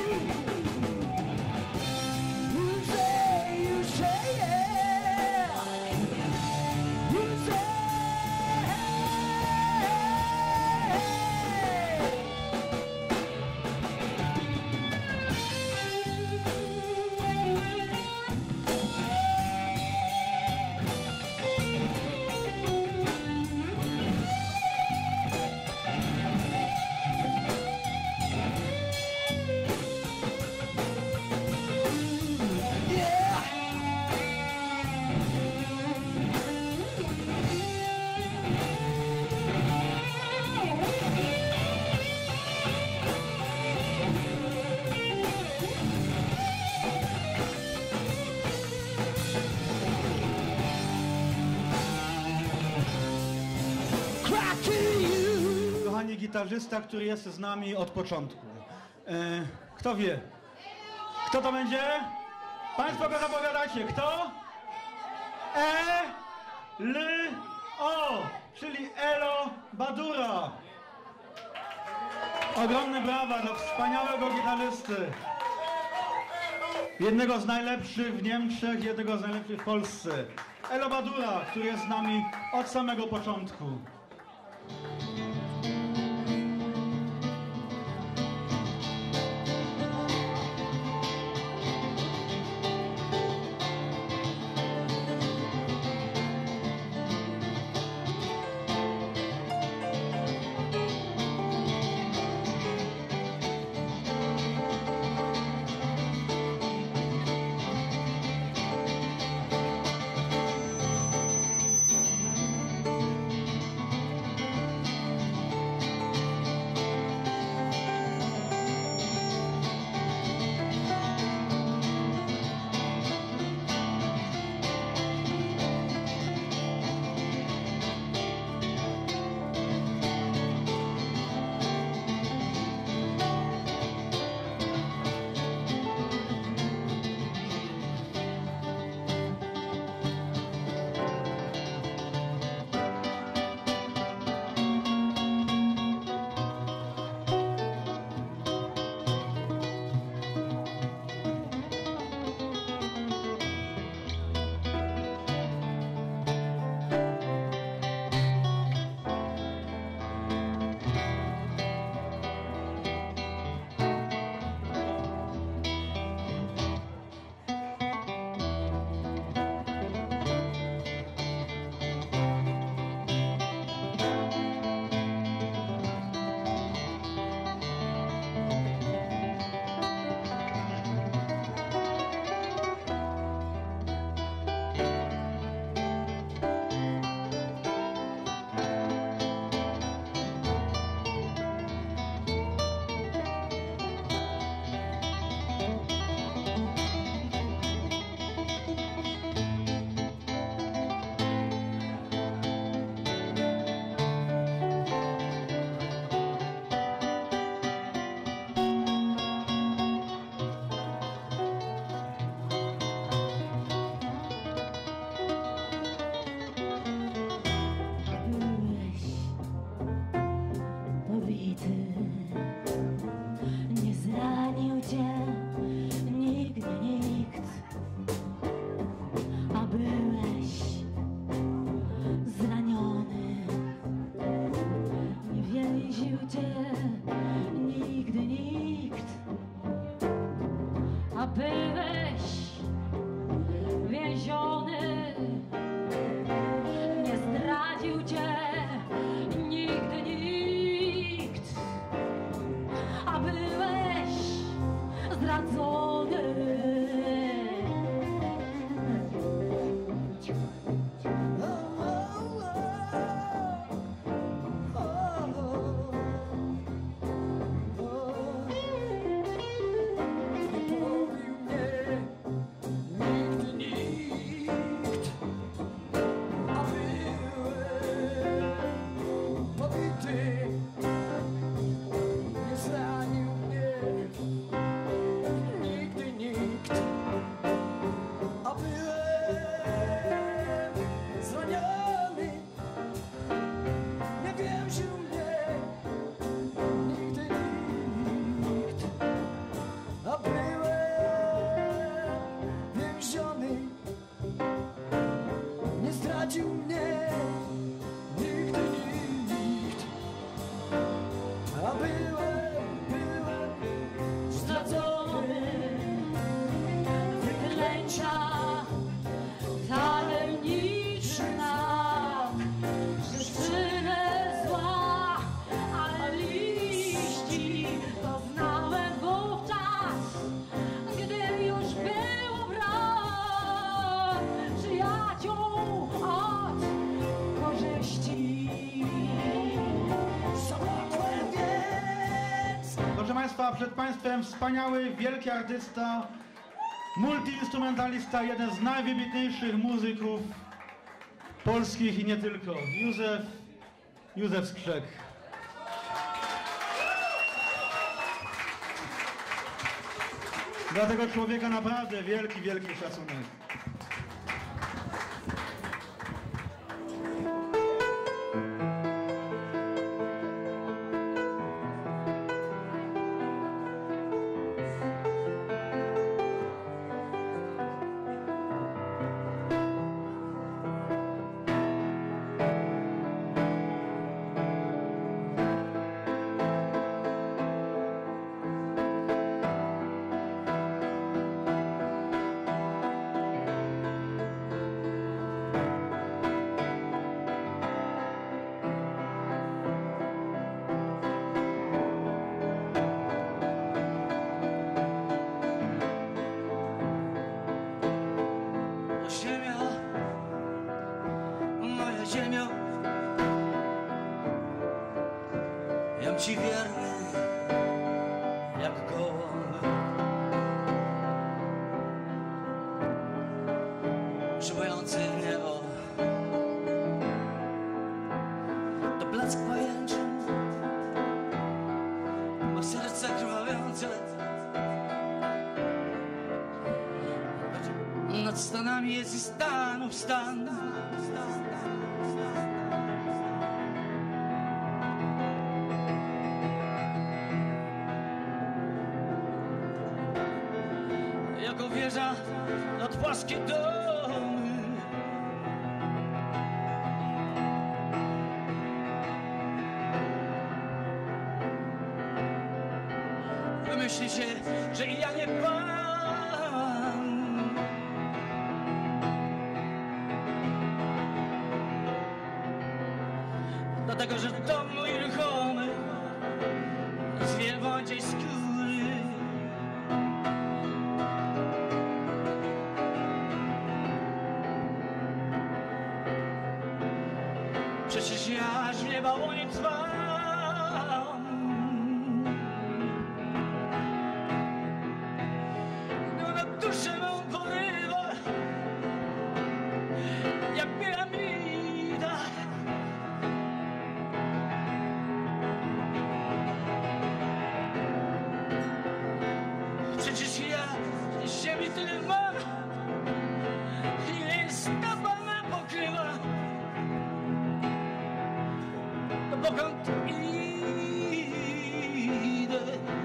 You say yeah. You say Kochani, gitarzysta, który jest z nami od początku. Kto wie? Kto to będzie? Państwo go zapowiadacie. Kto? L-O, czyli Elo Badura. Ogromne brawa dla wspaniałego gitarzysty. Jednego z najlepszych w Niemczech, jednego z najlepszych w Polsce. Elo Badura, który jest z nami od samego początku. zdradzony. Proszę Państwa, przed Państwem wspaniały, wielki artysta, multiinstrumentalista, jeden z najwybitniejszych muzyków polskich i nie tylko, Józef Skrzek. Dla tego człowieka naprawdę wielki, wielki szacunek. Jam ci wierny jak gołąb, żyjący niebo, to blask pajęczy, ma serce krwawiące. Nad stanami jest i stanów stan. Jako wieża nad płaskie domy, myśli się, że i ja nie pan. Dlatego, że dom mój ruchomy z wielbłądziej skóry. Przecież ja aż w nieba łonie trwam. No na duszę mą porywa jak piramida. Przecież ja ziemi tyle mam, ile stopa ma pokrywa. Dokąd idę?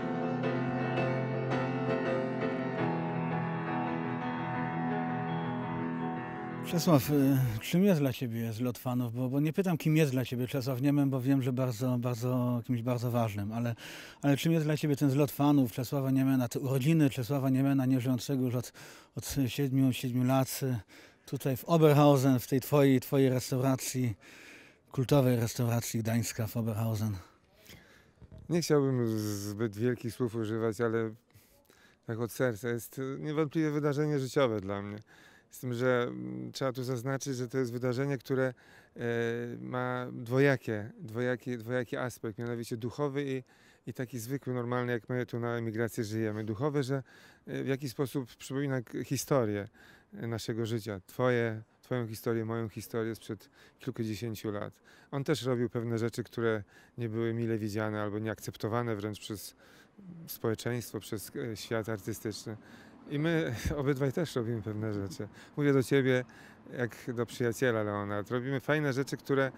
Czesław, czym jest dla Ciebie zlot fanów? Bo nie pytam, kim jest dla Ciebie Czesław Niemen, bo wiem, że kimś bardzo ważnym, ale czym jest dla Ciebie ten zlot fanów Czesława Niemena, te urodziny Czesława Niemena, nieżyjącego już od 7 lat, tutaj w Oberhausen, w tej Twojej restauracji, kultowej restauracji Gdańska w Oberhausen? Nie chciałbym zbyt wielkich słów używać, ale tak od serca. Jest niewątpliwie wydarzenie życiowe dla mnie. Z tym, że trzeba tu zaznaczyć, że to jest wydarzenie, które ma dwojaki aspekt, mianowicie duchowy i taki zwykły, normalny, jak my tu na emigracji żyjemy. Duchowy, że w jakiś sposób przypomina historię naszego życia. Twoją historię, moją historię sprzed kilkudziesięciu lat. On też robił pewne rzeczy, które nie były mile widziane albo nieakceptowane wręcz przez społeczeństwo, przez świat artystyczny. I my obydwaj też robimy pewne rzeczy. Mówię do ciebie jak do przyjaciela, Leonard. Robimy fajne rzeczy, które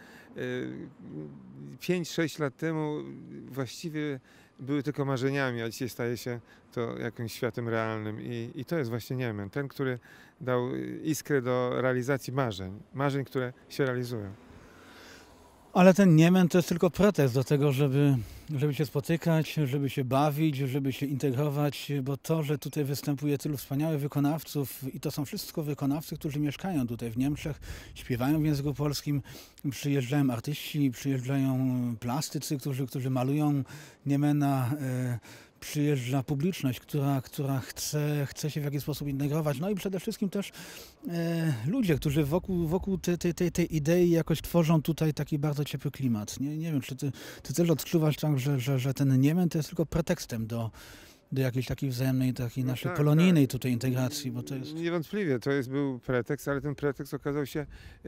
5-6 lat temu właściwie były tylko marzeniami, a dzisiaj staje się to jakimś światem realnym. I to jest właśnie Niemen, ten, który dał iskrę do realizacji marzeń, które się realizują. Ale ten Niemen to jest tylko pretekst do tego, żeby się spotykać, żeby się bawić, żeby się integrować, bo to, że tutaj występuje tylu wspaniałych wykonawców i to są wszystko wykonawcy, którzy mieszkają tutaj w Niemczech, śpiewają w języku polskim, przyjeżdżają artyści, przyjeżdżają plastycy, którzy malują Niemena, przyjeżdża publiczność, która chce się w jakiś sposób integrować. No i przede wszystkim też ludzie, którzy wokół tej idei jakoś tworzą tutaj taki bardzo ciepły klimat. Nie wiem, czy ty też odczuwasz tak, że ten Niemen to jest tylko pretekstem do jakiejś takiej wzajemnej, takiej naszej polonijnej tutaj integracji, bo to jest... Niewątpliwie był pretekst, ale ten pretekst okazał się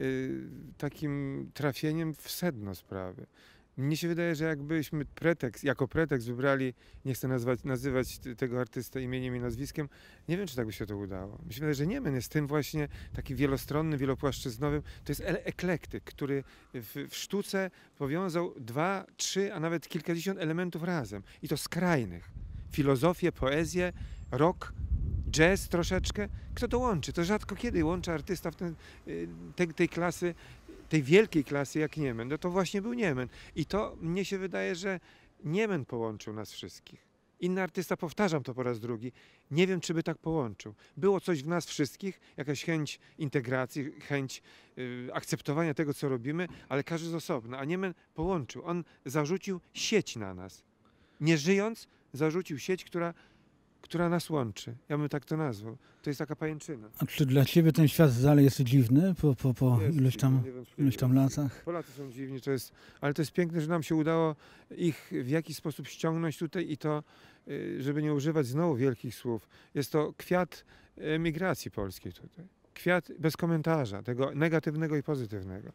takim trafieniem w sedno sprawy. Mnie się wydaje, że jakbyśmy jako pretekst wybrali, nie chcę nazywać tego artystę imieniem i nazwiskiem, nie wiem, czy tak by się to udało. Mi się wydaje, że Niemen jest tym właśnie takim wielostronnym, wielopłaszczyznowym. To jest eklektyk, który w sztuce powiązał 2, 3, a nawet kilkadziesiąt elementów razem. I to skrajnych. Filozofię, poezję, rock, jazz troszeczkę. Kto to łączy? To rzadko kiedy łączy artysta tej klasy, tej wielkiej klasy jak Niemen. No to właśnie był Niemen. I to mnie się wydaje, że Niemen połączył nas wszystkich. Inny artysta, powtarzam to po raz drugi, nie wiem, czy by tak połączył. Było coś w nas wszystkich, jakaś chęć integracji, chęć akceptowania tego, co robimy, ale każdy z osobna. A Niemen połączył. On zarzucił sieć na nas. Nie żyjąc, zarzucił sieć, która nas łączy. Ja bym tak to nazwał. To jest taka pajęczyna. A czy dla ciebie ten świat dalej jest dziwny po iluś tam latach? Polacy są dziwni, ale to jest piękne, że nam się udało ich w jakiś sposób ściągnąć tutaj i to, żeby nie używać znowu wielkich słów. Jest to kwiat migracji polskiej tutaj. Kwiat bez komentarza, tego negatywnego i pozytywnego.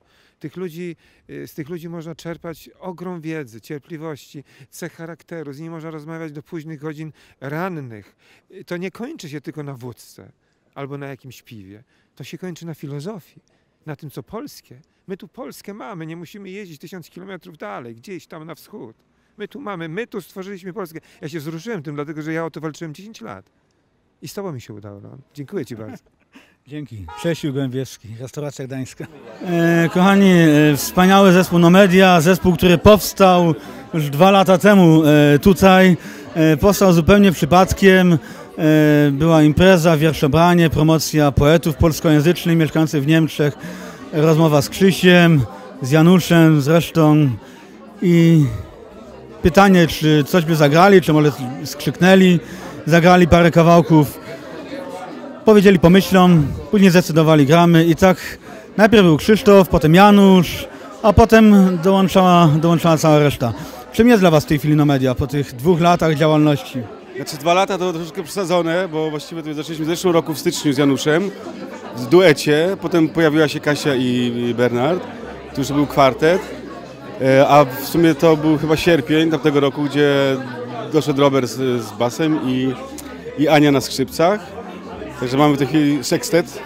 Z tych ludzi można czerpać ogrom wiedzy, cierpliwości, cech charakteru, z nimi można rozmawiać do późnych godzin rannych. To nie kończy się tylko na wódce albo na jakimś piwie. To się kończy na filozofii, na tym, co polskie. My tu Polskę mamy, nie musimy jeździć 1000 kilometrów dalej, gdzieś tam na wschód. My tu stworzyliśmy Polskę. Ja się wzruszyłem tym, dlatego że ja o to walczyłem 10 lat. I z tobą mi się udało, Leon. Dziękuję ci bardzo. Dzięki. Czesiu Głębiewski, Restauracja Gdańska. Kochani, wspaniały zespół Nomedia, zespół, który powstał już 2 lata temu tutaj. Powstał zupełnie przypadkiem. Była impreza, wierszobranie, promocja poetów polskojęzycznych mieszkających w Niemczech. Rozmowa z Krzysiem, z Januszem zresztą i pytanie, czy coś by zagrali, czy może skrzyknęli. Zagrali parę kawałków. Powiedzieli, pomyślą, później zdecydowali, gramy i tak najpierw był Krzysztof, potem Janusz, a potem dołączała cała reszta. Czym jest dla was w tej chwili Nomedia po tych 2 latach działalności? Znaczy 2 lata to troszeczkę przesadzone, bo właściwie to zaczęliśmy w zeszłym roku w styczniu z Januszem w duecie, potem pojawiła się Kasia i Bernard, to już był kwartet, a w sumie to był chyba sierpień tamtego roku, gdzie doszedł Robert z basem i Ania na skrzypcach. Także mamy w tej chwili sekstet.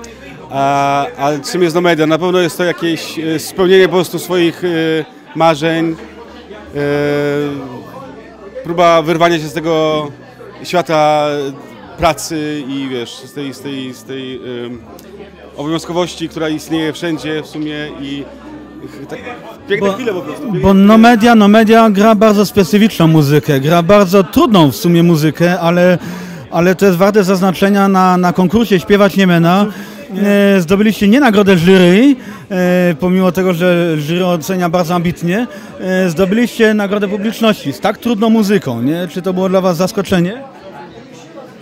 A czym jest Nomedia? Na pewno jest to jakieś spełnienie po prostu swoich marzeń, próba wyrwania się z tego świata pracy i wiesz, z tej obowiązkowości, która istnieje wszędzie w sumie i tak, piękne chwile po prostu. Bo Nomedia gra bardzo specyficzną muzykę, gra bardzo trudną w sumie muzykę, ale to jest warte zaznaczenia na konkursie Śpiewać Niemena. Zdobyliście nie nagrodę jury, pomimo tego, że jury ocenia bardzo ambitnie, zdobyliście nagrodę publiczności z tak trudną muzyką, nie? Czy to było dla was zaskoczenie?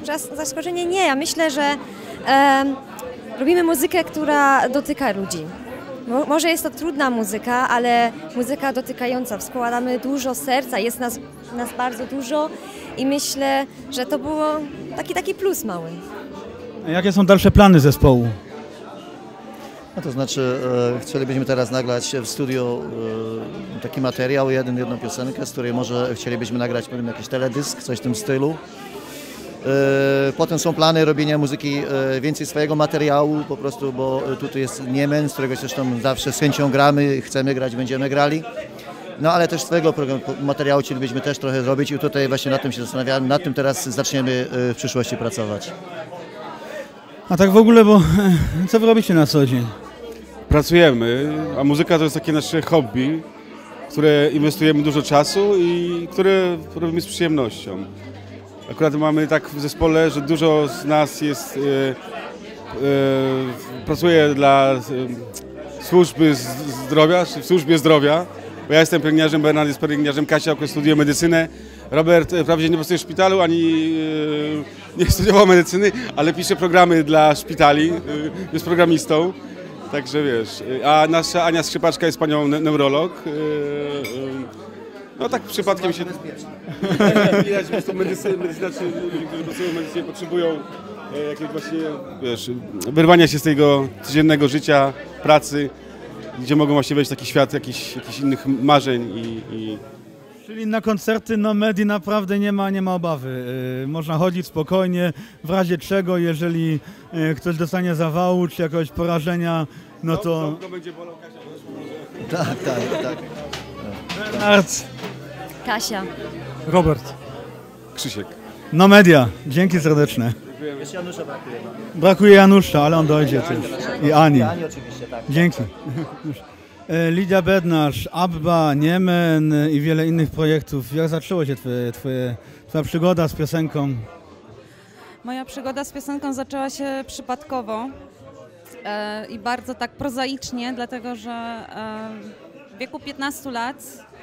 Zaskoczenie nie. Ja myślę, że robimy muzykę, która dotyka ludzi. Może jest to trudna muzyka, ale muzyka dotykająca. Wkładamy dużo serca, jest nas bardzo dużo i myślę, że to było taki plus mały. A jakie są dalsze plany zespołu? No to znaczy chcielibyśmy teraz nagrać w studiu taki materiał, jedną piosenkę, z której może chcielibyśmy nagrać jakiś teledysk, coś w tym stylu. Potem są plany robienia muzyki, więcej swojego materiału po prostu, bo tutaj jest Niemen, z którego zresztą zawsze z chęcią gramy, chcemy grać, będziemy grali. No ale też swojego materiału chcielibyśmy też trochę zrobić i tutaj właśnie nad tym się zastanawiamy, nad tym teraz zaczniemy w przyszłości pracować. A tak w ogóle, bo co wy robicie na co dzień? Pracujemy, a muzyka to jest takie nasze hobby, w które inwestujemy dużo czasu i które robimy z przyjemnością. Akurat mamy tak w zespole, że dużo z nas jest, pracuje dla służby zdrowia, czy w służbie zdrowia, bo ja jestem pielęgniarzem, Bernard jest pielęgniarzem, Kasia akurat studiuje medycynę, Robert wprawdzie nie pracuje w szpitalu, ani nie studiował medycyny, ale pisze programy dla szpitali, jest programistą, także wiesz, a nasza Ania Skrzypaczka jest panią neurolog. No tak przypadkiem się widać, że to medycyna, czy ludzie, którzy pracują w medycynie, potrzebują jakiegoś właśnie, wiesz, wyrwania się z tego codziennego życia, pracy, gdzie mogą właśnie wejść w taki świat jakichś innych marzeń i... Czyli na koncerty Nomedii naprawdę nie ma obawy. Można chodzić spokojnie, w razie czego, jeżeli ktoś dostanie zawału czy jakiegoś porażenia, no to... To będzie bolał Kasia. Tak. Bernard. Kasia. Robert. Krzysiek. Nomedia. Dzięki serdeczne. Jeszcze Janusza brakuje. Brakuje Janusza, ale on dojdzie też. I Ani. I Ani oczywiście, tak. Dzięki. Lidia Bednarz, Abba, Niemen i wiele innych projektów. Jak zaczęła się twoja przygoda z piosenką? Moja przygoda z piosenką zaczęła się przypadkowo i bardzo tak prozaicznie, dlatego że w wieku 15 lat,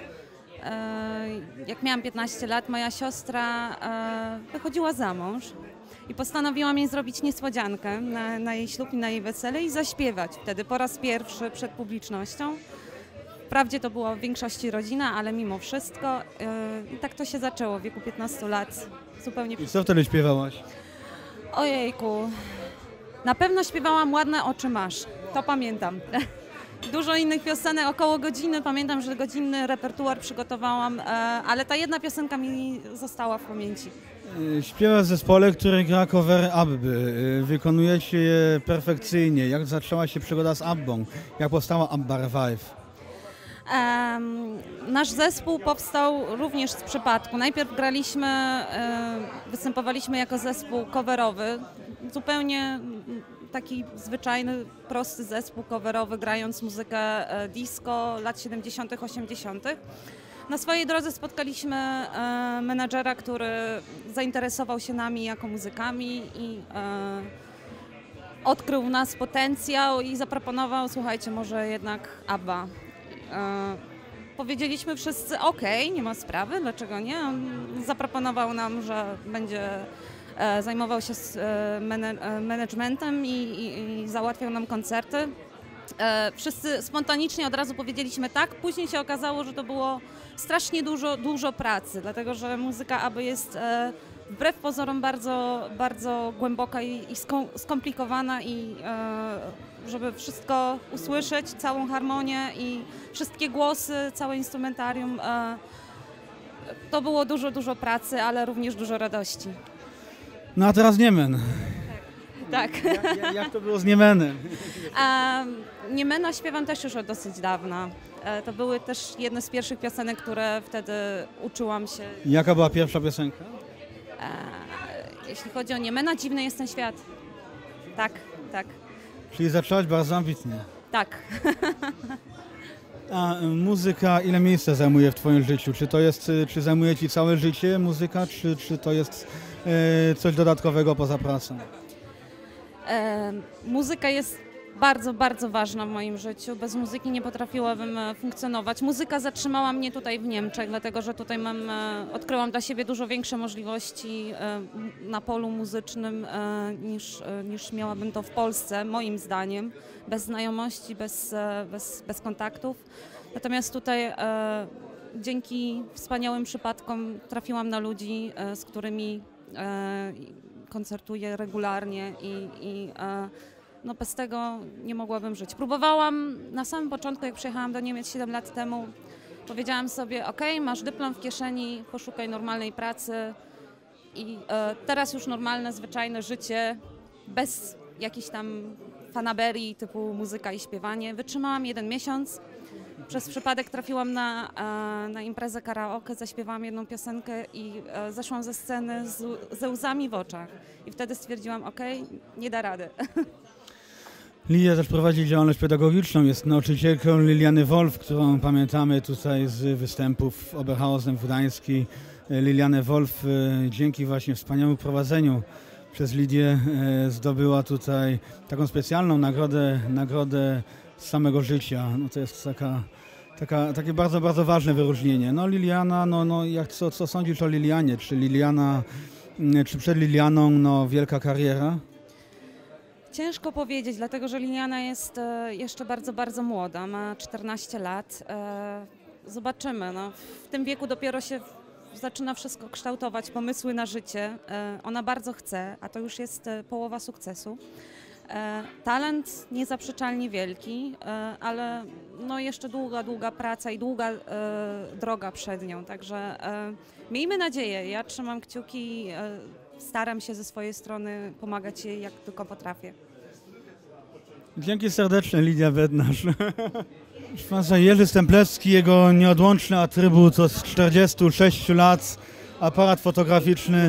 jak miałam 15 lat, moja siostra wychodziła za mąż i postanowiłam jej zrobić niespodziankę na jej ślub i na jej wesele i zaśpiewać wtedy po raz pierwszy przed publicznością. Wprawdzie to była w większości rodzina, ale mimo wszystko i tak to się zaczęło w wieku 15 lat. Zupełnie. I co wtedy śpiewałaś? Ojejku, na pewno śpiewałam Ładne oczy masz, to pamiętam. Dużo innych piosenek, około godziny, pamiętam, że godzinny repertuar przygotowałam, ale ta jedna piosenka mi została w pamięci. Śpiewasz w zespole, który gra covery Abby. Wykonujecie je perfekcyjnie. Jak zaczęła się przygoda z Abbą? Jak powstała Abba Revive? Nasz zespół powstał również z przypadku. Najpierw występowaliśmy jako zespół coverowy, zupełnie taki zwyczajny, prosty zespół coverowy, grając muzykę disco lat 70., 80. Na swojej drodze spotkaliśmy menadżera, który zainteresował się nami jako muzykami i odkrył w nas potencjał i zaproponował, słuchajcie, może jednak Abba. Powiedzieliśmy wszyscy, okej, nie ma sprawy, dlaczego nie? On zaproponował nam, że będzie zajmował się managementem i załatwiał nam koncerty. Wszyscy spontanicznie od razu powiedzieliśmy tak, później się okazało, że to było strasznie dużo pracy, dlatego że muzyka Abby jest wbrew pozorom bardzo głęboka i skomplikowana i żeby wszystko usłyszeć, całą harmonię i wszystkie głosy, całe instrumentarium, to było dużo pracy, ale również dużo radości. No a teraz Niemen. Tak. Jak to było z Niemenem? Niemena śpiewam też już od dosyć dawna. To były też jedne z pierwszych piosenek, które wtedy uczyłam się. Jaka była pierwsza piosenka? Jeśli chodzi o Niemena, Dziwny jest ten świat. Tak. Czyli zaczęłaś bardzo ambitnie. Tak. A muzyka ile miejsca zajmuje w twoim życiu? Czy zajmuje ci całe życie muzyka, czy to jest coś dodatkowego poza pracą? Muzyka jest bardzo, bardzo ważna w moim życiu. Bez muzyki nie potrafiłabym funkcjonować. Muzyka zatrzymała mnie tutaj w Niemczech, dlatego że tutaj odkryłam dla siebie dużo większe możliwości na polu muzycznym niż miałabym to w Polsce, moim zdaniem, bez znajomości, bez kontaktów. Natomiast tutaj dzięki wspaniałym przypadkom trafiłam na ludzi, z którymi koncertuję regularnie i no bez tego nie mogłabym żyć. Próbowałam na samym początku, jak przyjechałam do Niemiec 7 lat temu, powiedziałam sobie, okej, masz dyplom w kieszeni, poszukaj normalnej pracy i teraz już normalne, zwyczajne życie, bez jakichś tam fanaberii typu muzyka i śpiewanie. Wytrzymałam 1 miesiąc. Przez przypadek trafiłam na imprezę karaoke, zaśpiewałam jedną piosenkę i zeszłam ze sceny ze łzami w oczach. I wtedy stwierdziłam, okej, nie da rady. Lidia też prowadzi działalność pedagogiczną, jest nauczycielką Liliany Wolf, którą pamiętamy tutaj z występów w Oberhausen w Gdańskiej. Lilianę Wolf dzięki właśnie wspaniałemu prowadzeniu przez Lidię zdobyła tutaj taką specjalną nagrodę samego życia. No to jest takie bardzo, bardzo ważne wyróżnienie. No Liliana, co sądzisz o Lilianie? Czy przed Lilianą wielka kariera? Ciężko powiedzieć, dlatego że Liliana jest jeszcze bardzo, bardzo młoda, ma 14 lat. Zobaczymy. No, w tym wieku dopiero się zaczyna wszystko kształtować, pomysły na życie. Ona bardzo chce, a to już jest połowa sukcesu. Talent niezaprzeczalnie wielki, ale no jeszcze długa praca i długa droga przed nią. Także miejmy nadzieję. Ja trzymam kciuki, staram się ze swojej strony pomagać jej jak tylko potrafię. Dzięki serdeczne, Lidia Bednarz. Jerzy Stemplewski, jego nieodłączny atrybut od 46 lat, aparat fotograficzny.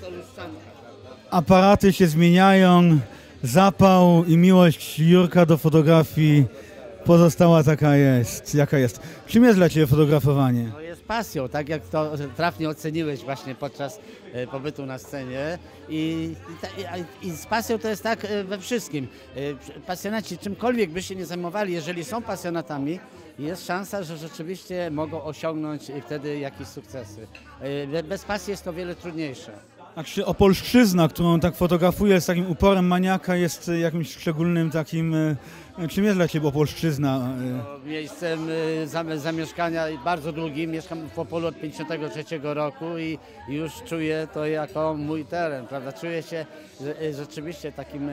Aparaty się zmieniają, zapał i miłość Jurka do fotografii pozostała taka jest, jaka jest. Czym jest dla Ciebie fotografowanie? No jest pasją, tak jak to trafnie oceniłeś właśnie podczas pobytu na scenie i z pasją to jest tak we wszystkim. Pasjonaci czymkolwiek by się nie zajmowali, jeżeli są pasjonatami, jest szansa, że rzeczywiście mogą osiągnąć wtedy jakieś sukcesy. Bez pasji jest to wiele trudniejsze. A czy Opolszczyzna, którą tak fotografuje z takim uporem maniaka, jest jakimś szczególnym takim... Czym jest dla Ciebie Opolszczyzna? Miejscem zamieszkania bardzo długim. Mieszkam w Opolu od 1953 roku i już czuję to jako mój teren, prawda? Czuję się rzeczywiście takim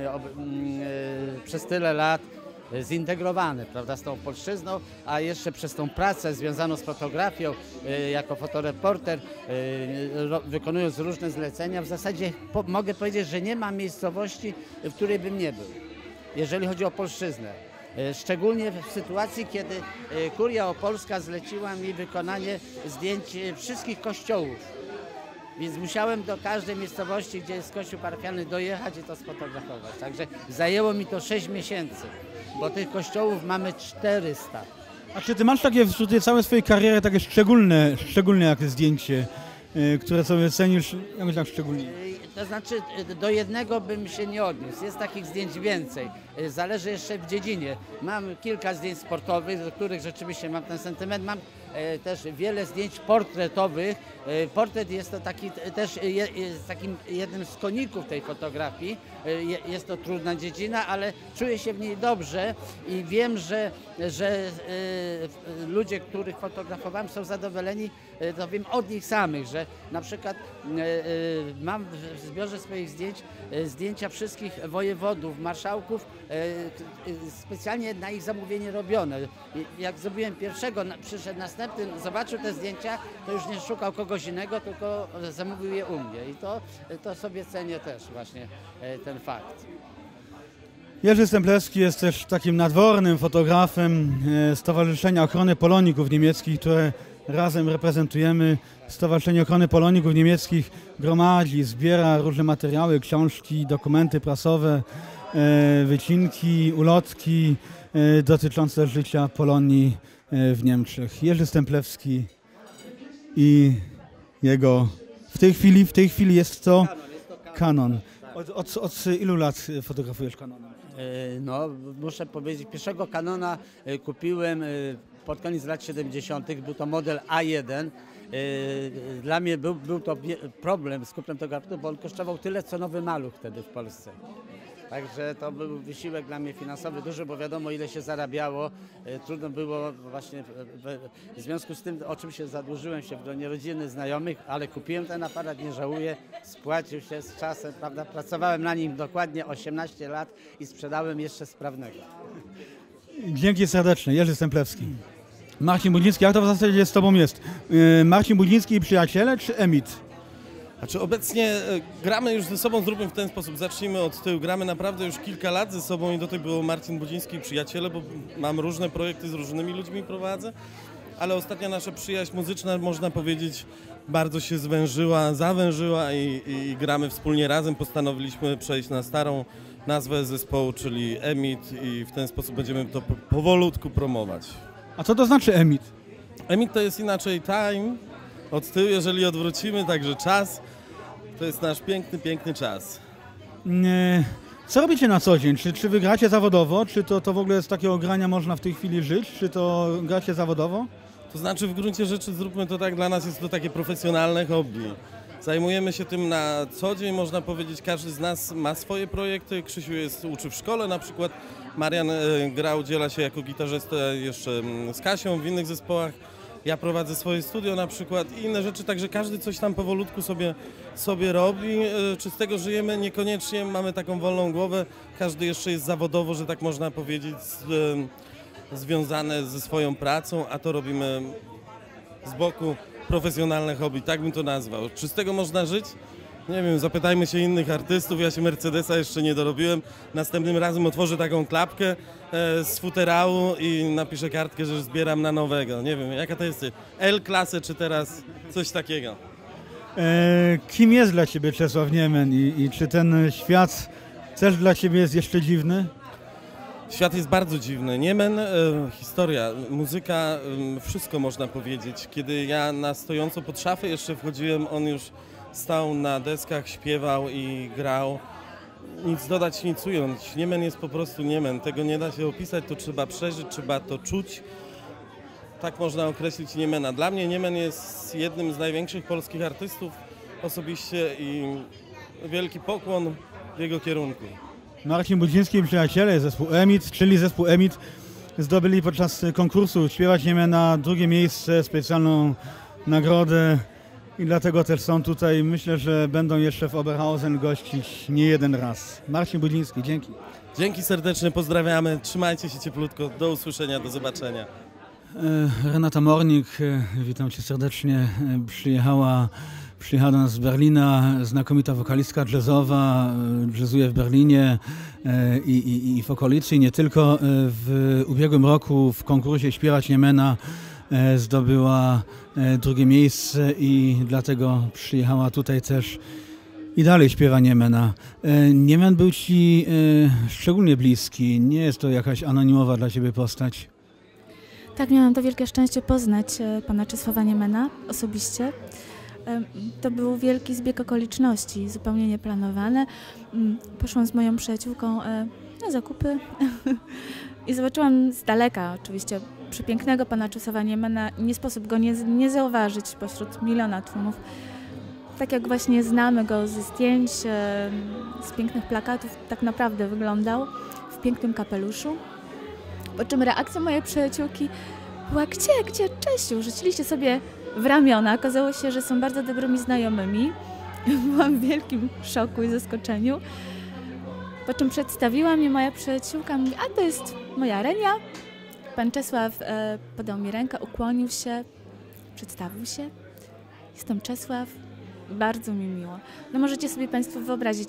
przez tyle lat zintegrowany, prawda, z tą polszczyzną, a jeszcze przez tą pracę związaną z fotografią jako fotoreporter, wykonując różne zlecenia, w zasadzie mogę powiedzieć, że nie ma miejscowości, w której bym nie był, jeżeli chodzi o polszczyznę. Szczególnie w sytuacji, kiedy Kuria Opolska zleciła mi wykonanie zdjęć wszystkich kościołów. Więc musiałem do każdej miejscowości, gdzie jest kościół parafialny, dojechać i to sfotografować. Także zajęło mi to 6 miesięcy, bo tych kościołów mamy 400. A czy Ty masz takie wśród tej całej swojej kariery takie szczególne jakieś zdjęcie, które sobie cenisz jakoś tak szczególnie? To znaczy do jednego bym się nie odniósł. Jest takich zdjęć więcej. Zależy jeszcze w dziedzinie. Mam kilka zdjęć sportowych, do których rzeczywiście mam ten sentyment. Mam też wiele zdjęć portretowych. Portret jest to taki też takim jednym z koników tej fotografii. Jest to trudna dziedzina, ale czuję się w niej dobrze i wiem, że ludzie, których fotografowałem, są zadowoleni, to wiem od nich samych, że na przykład mam w zbiorze swoich zdjęć zdjęcia wszystkich wojewodów, marszałków, specjalnie na ich zamówienie robione. Jak zrobiłem pierwszego, przyszedł następny, zobaczył te zdjęcia, to już nie szukał kogoś innego, tylko zamówił je u mnie i to sobie cenię też właśnie ten fakt. Jerzy Stemplewski jest też takim nadwornym fotografem Stowarzyszenia Ochrony Poloników Niemieckich, które razem reprezentujemy. Stowarzyszenie Ochrony Poloników Niemieckich gromadzi, zbiera różne materiały, książki, dokumenty prasowe, wycinki, ulotki dotyczące życia Polonii w Niemczech. Jerzy Stemplewski i jego... W tej chwili jest to Canon. Od ilu lat fotografujesz Canonem? No, muszę powiedzieć, pierwszego Canona kupiłem pod koniec lat 70. Był to model A1. Dla mnie był to problem z kupnem tego aparatu, bo on kosztował tyle, co nowy Maluch wtedy w Polsce. Także to był wysiłek dla mnie finansowy duży, bo wiadomo, ile się zarabiało. Trudno było właśnie w związku z tym, o czym się zadłużyłem się w gronie rodziny, znajomych, ale kupiłem ten aparat, nie żałuję, spłacił się z czasem, prawda? Pracowałem na nim dokładnie 18 lat i sprzedałem jeszcze sprawnego. Dzięki serdecznie. Jerzy Stemplewski. Marcin Budziński, jak to w zasadzie z tobą jest? Marcin Budziński i przyjaciele, czy Emit? Znaczy obecnie gramy już ze sobą, zróbmy w ten sposób, zacznijmy od tyłu. Gramy naprawdę już kilka lat ze sobą i do tej było Marcin Budziński i przyjaciele, bo mam różne projekty z różnymi ludźmi prowadzę, ale ostatnia nasza przyjaźń muzyczna, można powiedzieć, bardzo się zawężyła i gramy wspólnie razem. Postanowiliśmy przejść na starą nazwę zespołu, czyli Emit, i w ten sposób będziemy to powolutku promować. A co to znaczy Emit? Emit to jest inaczej time od tyłu, jeżeli odwrócimy, także czas to jest nasz piękny czas. Co robicie na co dzień? Czy wy gracie zawodowo? Czy to w ogóle z takiego grania można w tej chwili żyć? Czy to gracie zawodowo? To znaczy w gruncie rzeczy zróbmy to tak, dla nas jest to takie profesjonalne hobby. Zajmujemy się tym na co dzień, można powiedzieć, każdy z nas ma swoje projekty. Krzysiu uczy w szkole na przykład, Marian udziela się jako gitarzysta jeszcze z Kasią w innych zespołach. Ja prowadzę swoje studio na przykład i inne rzeczy, także każdy coś tam powolutku sobie robi. Czy z tego żyjemy? Niekoniecznie, mamy taką wolną głowę. Każdy jeszcze jest zawodowo, że tak można powiedzieć, związane ze swoją pracą, a to robimy z boku profesjonalne hobby, tak bym to nazwał. Czy z tego można żyć? Nie wiem, zapytajmy się innych artystów, ja się Mercedesa jeszcze nie dorobiłem. Następnym razem otworzę taką klapkę z futerału i napiszę kartkę, że zbieram na nowego. Nie wiem, jaka to jest L-klasę, czy teraz coś takiego. Kim jest dla ciebie Czesław Niemen i czy ten świat też dla ciebie jest jeszcze dziwny? Świat jest bardzo dziwny. Niemen, historia, muzyka, wszystko można powiedzieć. Kiedy ja na stojąco pod szafę jeszcze wchodziłem, on już stał na deskach, śpiewał i grał. Nic dodać, nic ująć. Niemen jest po prostu Niemen. Tego nie da się opisać, to trzeba przeżyć, trzeba to czuć. Tak można określić Niemena. Dla mnie Niemen jest jednym z największych polskich artystów osobiście i wielki pokłon w jego kierunku. Marcin Budziński i przyjaciele, zespół Emit, czyli zespół Emit, zdobyli podczas konkursu Śpiewać Niemena drugie miejsce, specjalną nagrodę i dlatego też są tutaj. Myślę, że będą jeszcze w Oberhausen gościć nie jeden raz. Marcin Budziński, dzięki. Dzięki serdecznie, pozdrawiamy, trzymajcie się cieplutko, do usłyszenia, do zobaczenia. Renata Mornik, witam cię serdecznie, przyjechała do nas z Berlina, znakomita wokalistka jazzowa, jazzuje w Berlinie i w okolicy, i nie tylko. W ubiegłym roku w konkursie Śpiewać Niemena zdobyła drugie miejsce i dlatego przyjechała tutaj też i dalej śpiewa Niemena. Niemen był ci szczególnie bliski, nie jest to jakaś anonimowa dla ciebie postać. Tak, miałam to wielkie szczęście poznać pana Czesława Niemena osobiście. To był wielki zbieg okoliczności, zupełnie nieplanowane. Poszłam z moją przyjaciółką na zakupy i zobaczyłam z daleka oczywiście przepięknego pana Czesława Niemena. Nie sposób go nie zauważyć pośród miliona tłumów. Tak jak właśnie znamy go ze zdjęć, z pięknych plakatów, tak naprawdę wyglądał w pięknym kapeluszu. Po czym reakcja mojej przyjaciółki była: gdzie, Czesiu? Rzuciliście sobie w ramiona. Okazało się, że są bardzo dobrymi znajomymi. Byłam w wielkim szoku i zaskoczeniu. Po czym przedstawiła mnie moja przyjaciółka, mówi: a to jest moja Renia. Pan Czesław podał mi rękę, ukłonił się, przedstawił się. Jestem Czesław. Bardzo mi miło. No możecie sobie Państwo wyobrazić,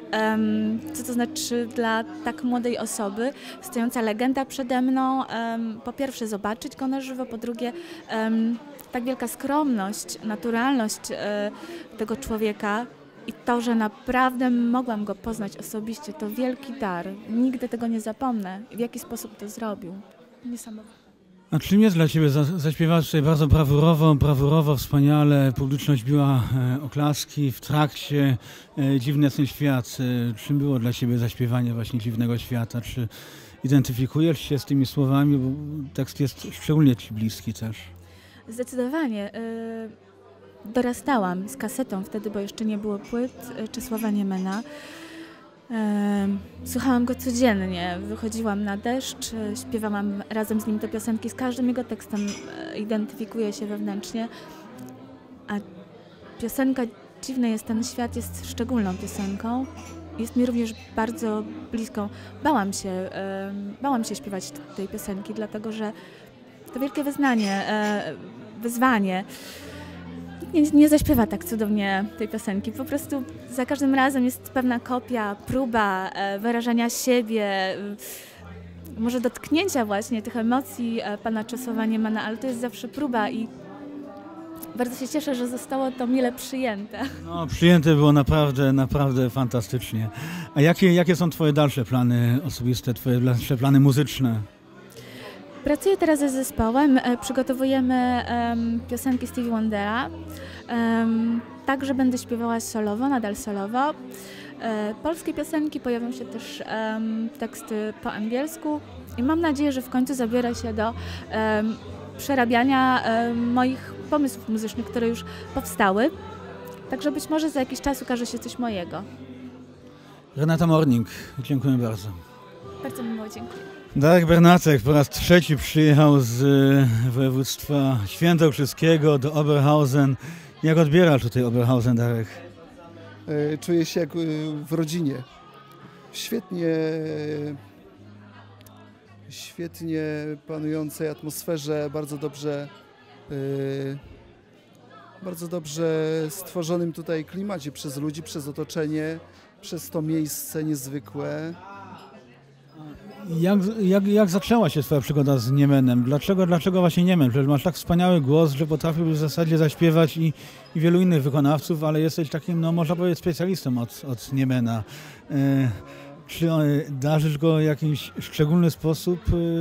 co to znaczy dla tak młodej osoby, stojąca legenda przede mną, po pierwsze zobaczyć go na żywo, po drugie tak wielka skromność, naturalność tego człowieka i to, że naprawdę mogłam go poznać osobiście, to wielki dar. Nigdy tego nie zapomnę. W jaki sposób to zrobił. Niesamowite. A czym jest dla Ciebie? Zaśpiewałeś tutaj bardzo brawurowo, wspaniale. Publiczność biła oklaski w trakcie Dziwny jest ten świat. Czym było dla Ciebie zaśpiewanie właśnie Dziwnego świata? Czy identyfikujesz się z tymi słowami? Bo tekst jest szczególnie Ci bliski też. Zdecydowanie. Dorastałam z kasetą wtedy, bo jeszcze nie było płyt Czesława Niemena. Słuchałam go codziennie, wychodziłam na deszcz, śpiewałam razem z nim te piosenki, z każdym jego tekstem identyfikuję się wewnętrznie, a piosenka Dziwny jest ten świat jest szczególną piosenką, jest mi również bardzo bliską. Bałam się śpiewać tej piosenki, dlatego że to wielkie wyzwanie. Nie zaśpiewa tak cudownie tej piosenki. Po prostu za każdym razem jest pewna kopia, próba wyrażania siebie, może dotknięcia właśnie tych emocji pana Czesława Niemana, ale to jest zawsze próba i bardzo się cieszę, że zostało to mile przyjęte. No, przyjęte było naprawdę fantastycznie. A jakie są Twoje dalsze plany osobiste, Twoje dalsze plany muzyczne? Pracuję teraz ze zespołem, przygotowujemy piosenki Stevie Wondera, także będę śpiewała solowo, nadal solowo. Polskie piosenki, pojawią się też teksty po angielsku i mam nadzieję, że w końcu zabiorę się do przerabiania moich pomysłów muzycznych, które już powstały, także być może za jakiś czas ukaże się coś mojego. Renata Morning, dziękuję bardzo. Bardzo mi miło, dziękuję. Darek Bernacek po raz trzeci przyjechał z województwa świętokrzyskiego do Oberhausen. Jak odbierasz tutaj Oberhausen, Darek? Czuję się jak w rodzinie. Świetnie panującej atmosferze, bardzo dobrze stworzonym tutaj klimacie przez ludzi, przez otoczenie, przez to miejsce niezwykłe. Jak zaczęła się Twoja przygoda z Niemenem? Dlaczego właśnie Niemen? Przecież masz tak wspaniały głos, że potrafiłbyś w zasadzie zaśpiewać i wielu innych wykonawców, ale jesteś takim, no można powiedzieć, specjalistą od Niemena. Czy darzysz go w jakiś szczególny sposób?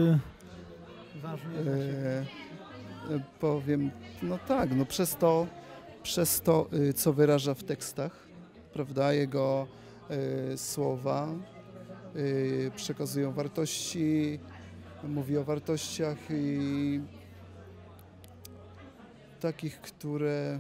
Powiem, no tak, no przez to, co wyraża w tekstach, prawda, jego słowa przekazują wartości, mówi o wartościach i takich, które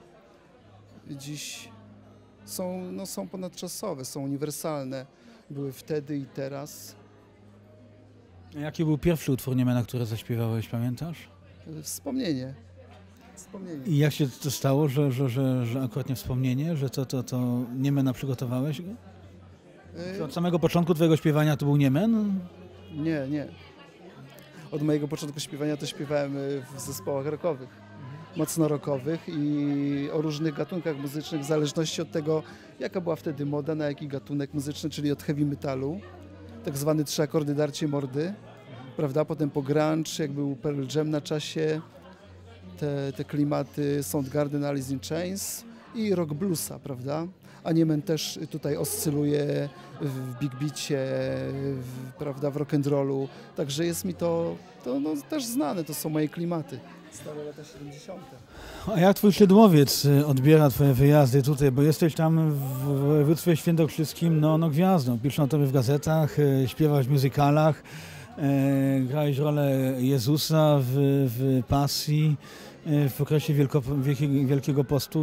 dziś są ponadczasowe, są uniwersalne, były wtedy i teraz. A jaki był pierwszy utwór Niemena, który zaśpiewałeś, pamiętasz? Wspomnienie. I jak się to stało, że akurat nie wspomnienie, że to Niemena przygotowałeś? Czy od samego początku Twojego śpiewania to był Niemen? Nie. Od mojego początku śpiewania to śpiewałem w zespołach rockowych, mocno rockowych i o różnych gatunkach muzycznych w zależności od tego, jaka była wtedy moda, na jaki gatunek muzyczny, czyli od heavy metalu, tak zwany 3 akordy darcie mordy, prawda? Potem po grunge, jak był Pearl Jam na czasie, te klimaty Soundgarden, Alice in Chains i rock bluesa, prawda? A Niemen też tutaj oscyluje w big beacie, prawda, w rock'n'rollu, także jest mi to też znane, to są moje klimaty. Stare lata 70. A jak Twój szydłowiec odbiera Twoje wyjazdy tutaj, bo jesteś tam w województwie świętokrzyskim gwiazdą, piszą o Tobie w gazetach, śpiewasz w musicalach, grałeś rolę Jezusa w Pasji, w okresie Wielkiego Postu.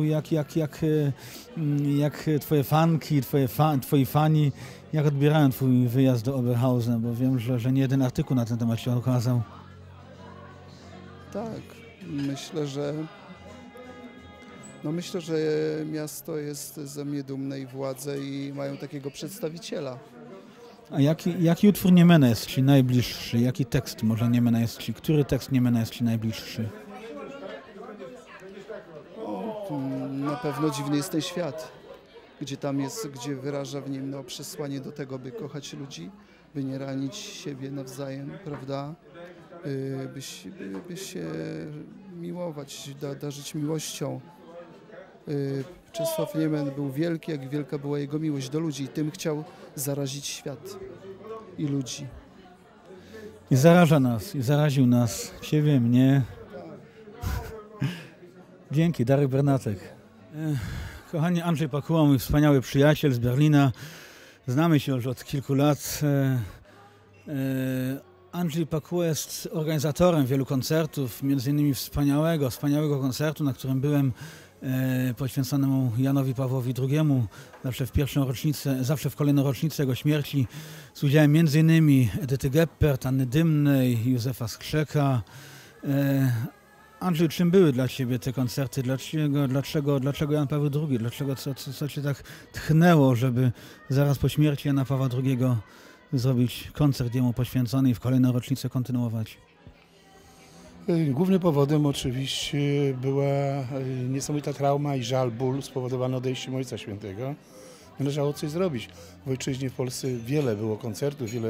Jak Twoje fanki, Twoi fani, jak odbierają Twój wyjazd do Oberhausen? Bo wiem, że nie jeden artykuł na ten temat się ukazał. Tak, myślę, że miasto jest ze mnie dumne i władze i mają takiego przedstawiciela. A jaki utwór Niemena jest Ci najbliższy? Jaki tekst może Niemena jest Ci? Który tekst Niemena jest Ci najbliższy? Na pewno Dziwny jest ten świat, gdzie wyraża w nim przesłanie do tego, by kochać ludzi, by nie ranić siebie nawzajem, prawda? By się miłować, darzyć miłością. Czesław Niemen był wielki, jak wielka była jego miłość do ludzi i tym chciał zarazić świat i ludzi. I zaraża nas, i zaraził nas, ciebie, mnie. Dzięki, Darek Bernatek. Kochani, Andrzej Pakuła, mój wspaniały przyjaciel z Berlina. Znamy się już od kilku lat. Andrzej Pakuła jest organizatorem wielu koncertów, między innymi wspaniałego koncertu, na którym byłem, poświęconemu Janowi Pawłowi II, zawsze w kolejną rocznicę jego śmierci, z udziałem między innymi Edyty Geppert, Anny Dymnej, Józefa Skrzeka. Andrzej, czym były dla ciebie te koncerty? Dlaczego Jan Paweł II? Co cię tak tchnęło, żeby zaraz po śmierci Jana Pawła II zrobić koncert jemu poświęcony i w kolejną rocznicę kontynuować? Głównym powodem oczywiście była niesamowita trauma i żal, ból spowodowany odejściem Ojca Świętego. Należało coś zrobić. W ojczyźnie w Polsce wiele było koncertów, wiele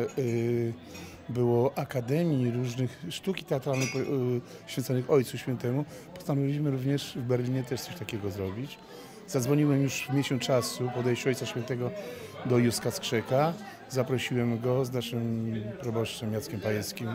było akademii, różnych sztuki teatralnych poświęconych Ojcu Świętemu. Postanowiliśmy również w Berlinie też coś takiego zrobić. Zadzwoniłem już w miesiąc czasu po odejściu Ojca Świętego do Józka Skrzeka. Zaprosiłem go z naszym proboszczem Jackiem Pajeckim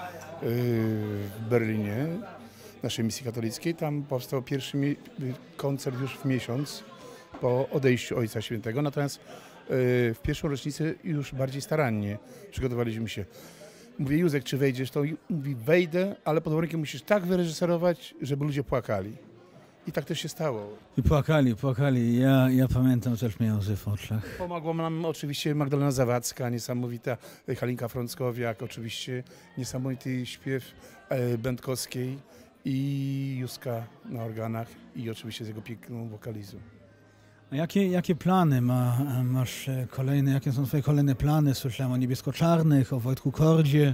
w Berlinie, naszej misji katolickiej. Tam powstał pierwszy koncert już w miesiąc po odejściu Ojca Świętego. Natomiast w pierwszą rocznicę już bardziej starannie przygotowaliśmy się. Mówię, Józek, czy wejdziesz? To mówi, wejdę, ale pod warunkiem musisz tak wyreżyserować, żeby ludzie płakali. I tak też się stało. I płakali. Ja pamiętam, też miałem łzy w oczach. Pomogła nam oczywiście Magdalena Zawadzka, niesamowita, Halinka Frąckowiak, oczywiście niesamowity śpiew Będkowskiej i Józka na organach i oczywiście z jego piękną wokalizą. A jakie plany masz kolejne, jakie są twoje kolejne plany? Słyszałem o Niebiesko-Czarnych, o Wojtku Kordzie.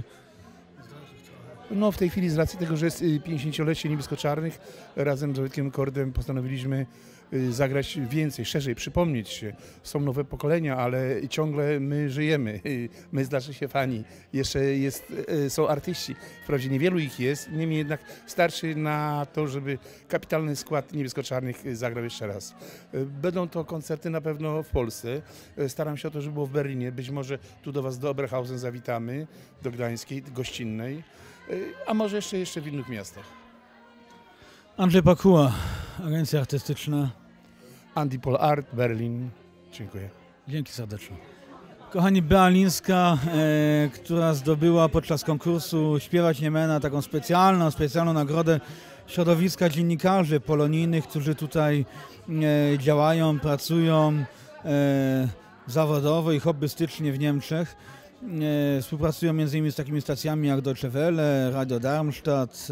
No w tej chwili z racji tego, że jest 50-lecie Niebiesko-Czarnych, razem z Wojtkiem Kordem postanowiliśmy zagrać więcej, szerzej, przypomnieć się. Są nowe pokolenia, ale ciągle my żyjemy, my znaczy się fani. Jeszcze są artyści, wprawdzie niewielu ich jest, niemniej jednak starczy na to, żeby kapitalny skład Niebiesko-Czarnych zagrał jeszcze raz. Będą to koncerty na pewno w Polsce. Staram się o to, żeby było w Berlinie. Być może tu do Was do Oberhausen zawitamy, do Gdańskiej, gościnnej. A może jeszcze w innych miastach. Andrzej Pakuła, agencja artystyczna. Andy Paul Art, Berlin. Dziękuję. Dzięki serdecznie. Kochani, Bea Lińska, która zdobyła podczas konkursu Śpiewać Niemena taką specjalną nagrodę środowiska dziennikarzy polonijnych, którzy tutaj działają, pracują zawodowo i hobbystycznie w Niemczech. Współpracują m.in. z takimi stacjami jak Deutsche Welle, Radio Darmstadt,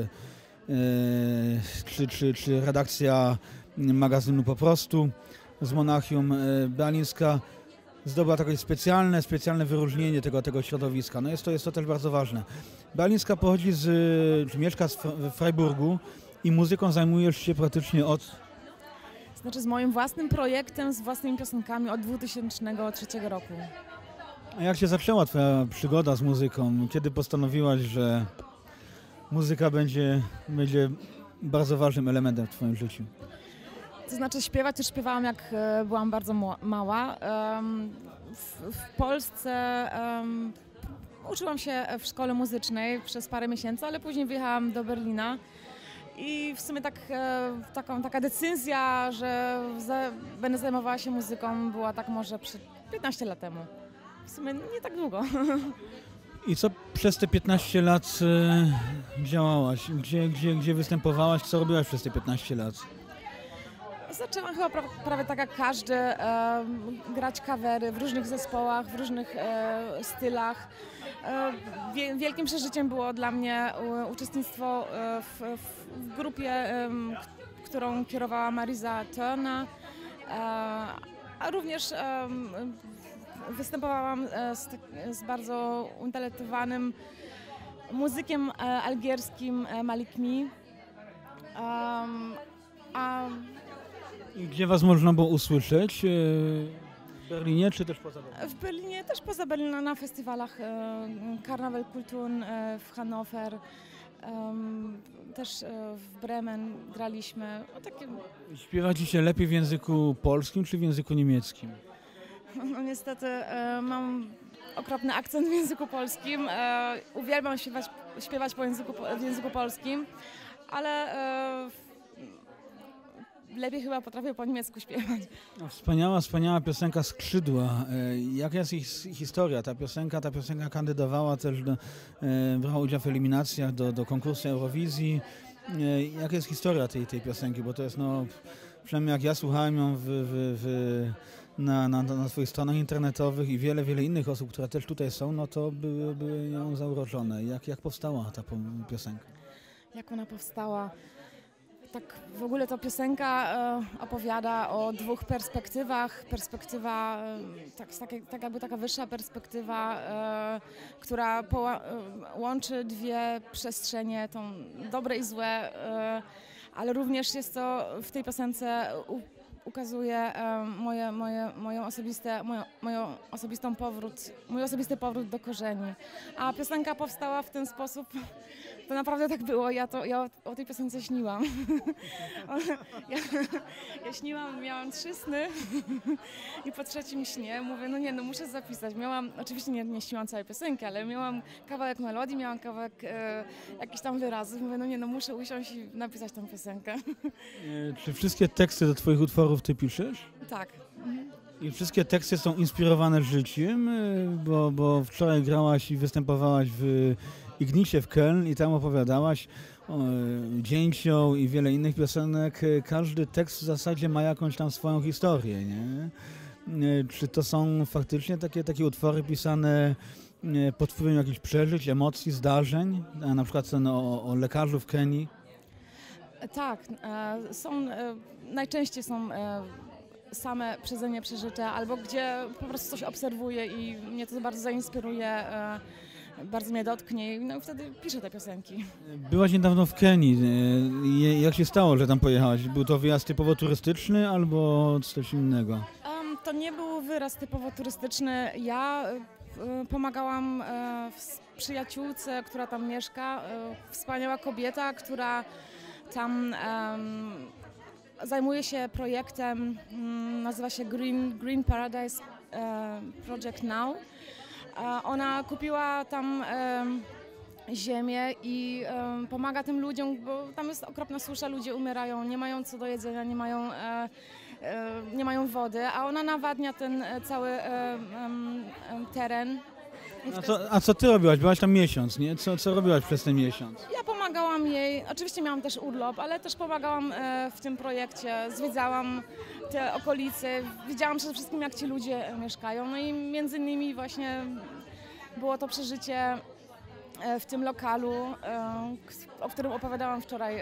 czy redakcja magazynu Po prostu z Monachium. Bea Lińska zdobyła takie specjalne wyróżnienie tego środowiska. No jest to też bardzo ważne. Bea Lińska mieszka w Freiburgu i muzyką zajmujesz się praktycznie Znaczy z moim własnym projektem, z własnymi piosenkami od 2003 roku. A jak się zaczęła twoja przygoda z muzyką? Kiedy postanowiłaś, że muzyka będzie bardzo ważnym elementem w twoim życiu? To znaczy śpiewać też śpiewałam, jak byłam bardzo mała. W Polsce uczyłam się w szkole muzycznej przez parę miesięcy, ale później wyjechałam do Berlina i w sumie taka decyzja, że będę zajmowała się muzyką, była tak może 15 lat temu. W sumie nie tak długo. I co przez te 15 lat działałaś? Gdzie występowałaś? Co robiłaś przez te 15 lat? Zaczęłam chyba prawie tak jak każdy, grać covery w różnych zespołach, w różnych stylach. Wielkim przeżyciem było dla mnie uczestnictwo w grupie, którą kierowała Marisa Turner, a również występowałam z bardzo utalentowanym muzykiem algierskim Malik Mi. I gdzie was można było usłyszeć? W Berlinie czy też poza Berlinem? W Berlinie, też poza Berlinem, na festiwalach Karneval Kulturn w Hannover, też w Bremen graliśmy. Śpiewacie się lepiej w języku polskim czy w języku niemieckim? No niestety mam okropny akcent w języku polskim. Uwielbiam śpiewać w języku polskim, ale lepiej chyba potrafię po niemiecku śpiewać. No, wspaniała piosenka Skrzydła. Jaka jest ich historia? Ta piosenka kandydowała też brała udział w eliminacjach do konkursu Eurowizji. Jaka jest historia tej piosenki? Bo to jest, no, przynajmniej jak ja słuchałem ją na swoich stronach internetowych i wiele innych osób, które też tutaj są, no to były nią zauroczone. Jak powstała ta piosenka? Jak ona powstała? Tak, w ogóle ta piosenka opowiada o dwóch perspektywach. Perspektywa, jakby taka wyższa perspektywa, która łączy dwie przestrzenie, tą dobre i złe, ale również jest to w tej piosence ukazuje mój osobisty powrót do korzeni. A piosenka powstała w ten sposób, to naprawdę tak było, ja o tej piosence śniłam. Ja śniłam, miałam 3 sny i po trzecim śnie mówię, no muszę zapisać. Oczywiście nie śniłam całej piosenki, ale miałam kawałek melodii, miałam kawałek jakichś tam wyrazów. Mówię, muszę usiąść i napisać tą piosenkę. Czy wszystkie teksty do twoich utworów ty piszesz? Tak. I wszystkie teksty są inspirowane życiem, bo wczoraj grałaś i występowałaś w Ignicie w Köln i tam opowiadałaś o Dzięcioł i wiele innych piosenek. Każdy tekst w zasadzie ma jakąś tam swoją historię, nie? Czy to są faktycznie takie utwory pisane pod wpływem jakichś przeżyć, emocji, zdarzeń? Na przykład ten o lekarzu w Kenii? Tak, najczęściej są same przeze mnie przeżyte, albo gdzie po prostu coś obserwuję i mnie to bardzo zainspiruje, bardzo mnie dotknie, no i wtedy piszę te piosenki. Byłaś niedawno w Kenii. Jak się stało, że tam pojechałaś? Był to wyjazd typowo turystyczny albo coś innego? To nie był wyjazd typowo turystyczny. Ja pomagałam przyjaciółce, która tam mieszka, wspaniała kobieta, która tam zajmuje się projektem, nazywa się Green Paradise Project Now. Ona kupiła tam ziemię i pomaga tym ludziom, bo tam jest okropna susza, ludzie umierają, nie mają co do jedzenia, nie mają wody, a ona nawadnia ten cały teren. A co ty robiłaś? Byłaś tam miesiąc, nie? Co robiłaś przez ten miesiąc? Ja pomagałam jej, oczywiście miałam też urlop, ale też pomagałam w tym projekcie, zwiedzałam te okolice, widziałam przede wszystkim, jak ci ludzie mieszkają, no i między innymi właśnie było to przeżycie w tym lokalu, o którym opowiadałam wczoraj.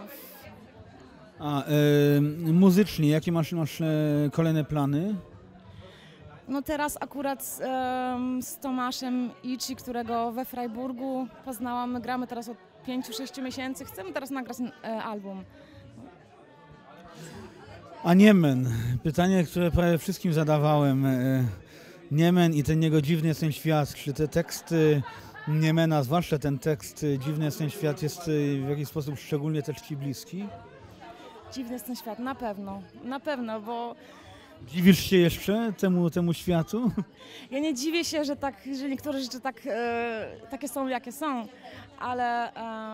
Muzycznie, jakie masz kolejne plany? No teraz akurat z Tomaszem Ichi, którego we Freiburgu poznałam, my gramy teraz od 5-6 miesięcy, chcemy teraz nagrać album. A Niemen, pytanie, które prawie wszystkim zadawałem. Niemen i ten jego Dziwny jest ten świat, czy te teksty Niemena, zwłaszcza ten tekst Dziwny jest ten świat, jest w jakiś sposób szczególnie też ci bliski? Dziwny jest ten świat, na pewno, bo... Dziwisz się jeszcze temu światu? Ja nie dziwię się, że niektóre rzeczy takie są, jakie są, ale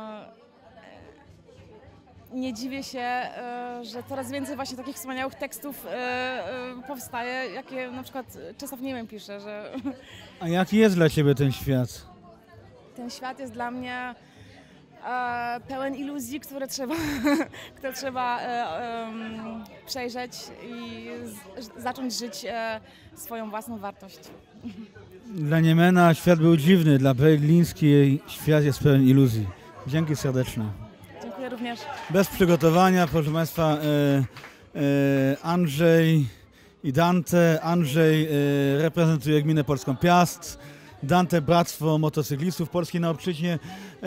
nie dziwię się, że coraz więcej właśnie takich wspaniałych tekstów powstaje, jakie na przykład Czesław Niemen pisze, że... A jaki jest dla ciebie ten świat? Ten świat jest dla mnie pełen iluzji, które trzeba przejrzeć i zacząć żyć swoją własną wartość. Dla Niemena świat był dziwny, dla Berlińskiej świat jest pełen iluzji. Dzięki serdeczne. Dziękuję również. Bez przygotowania, proszę Państwa, Andrzej i Dante. Andrzej reprezentuje gminę polską Piast, Dante Bractwo Motocyklistów Polski na Obczyźnie.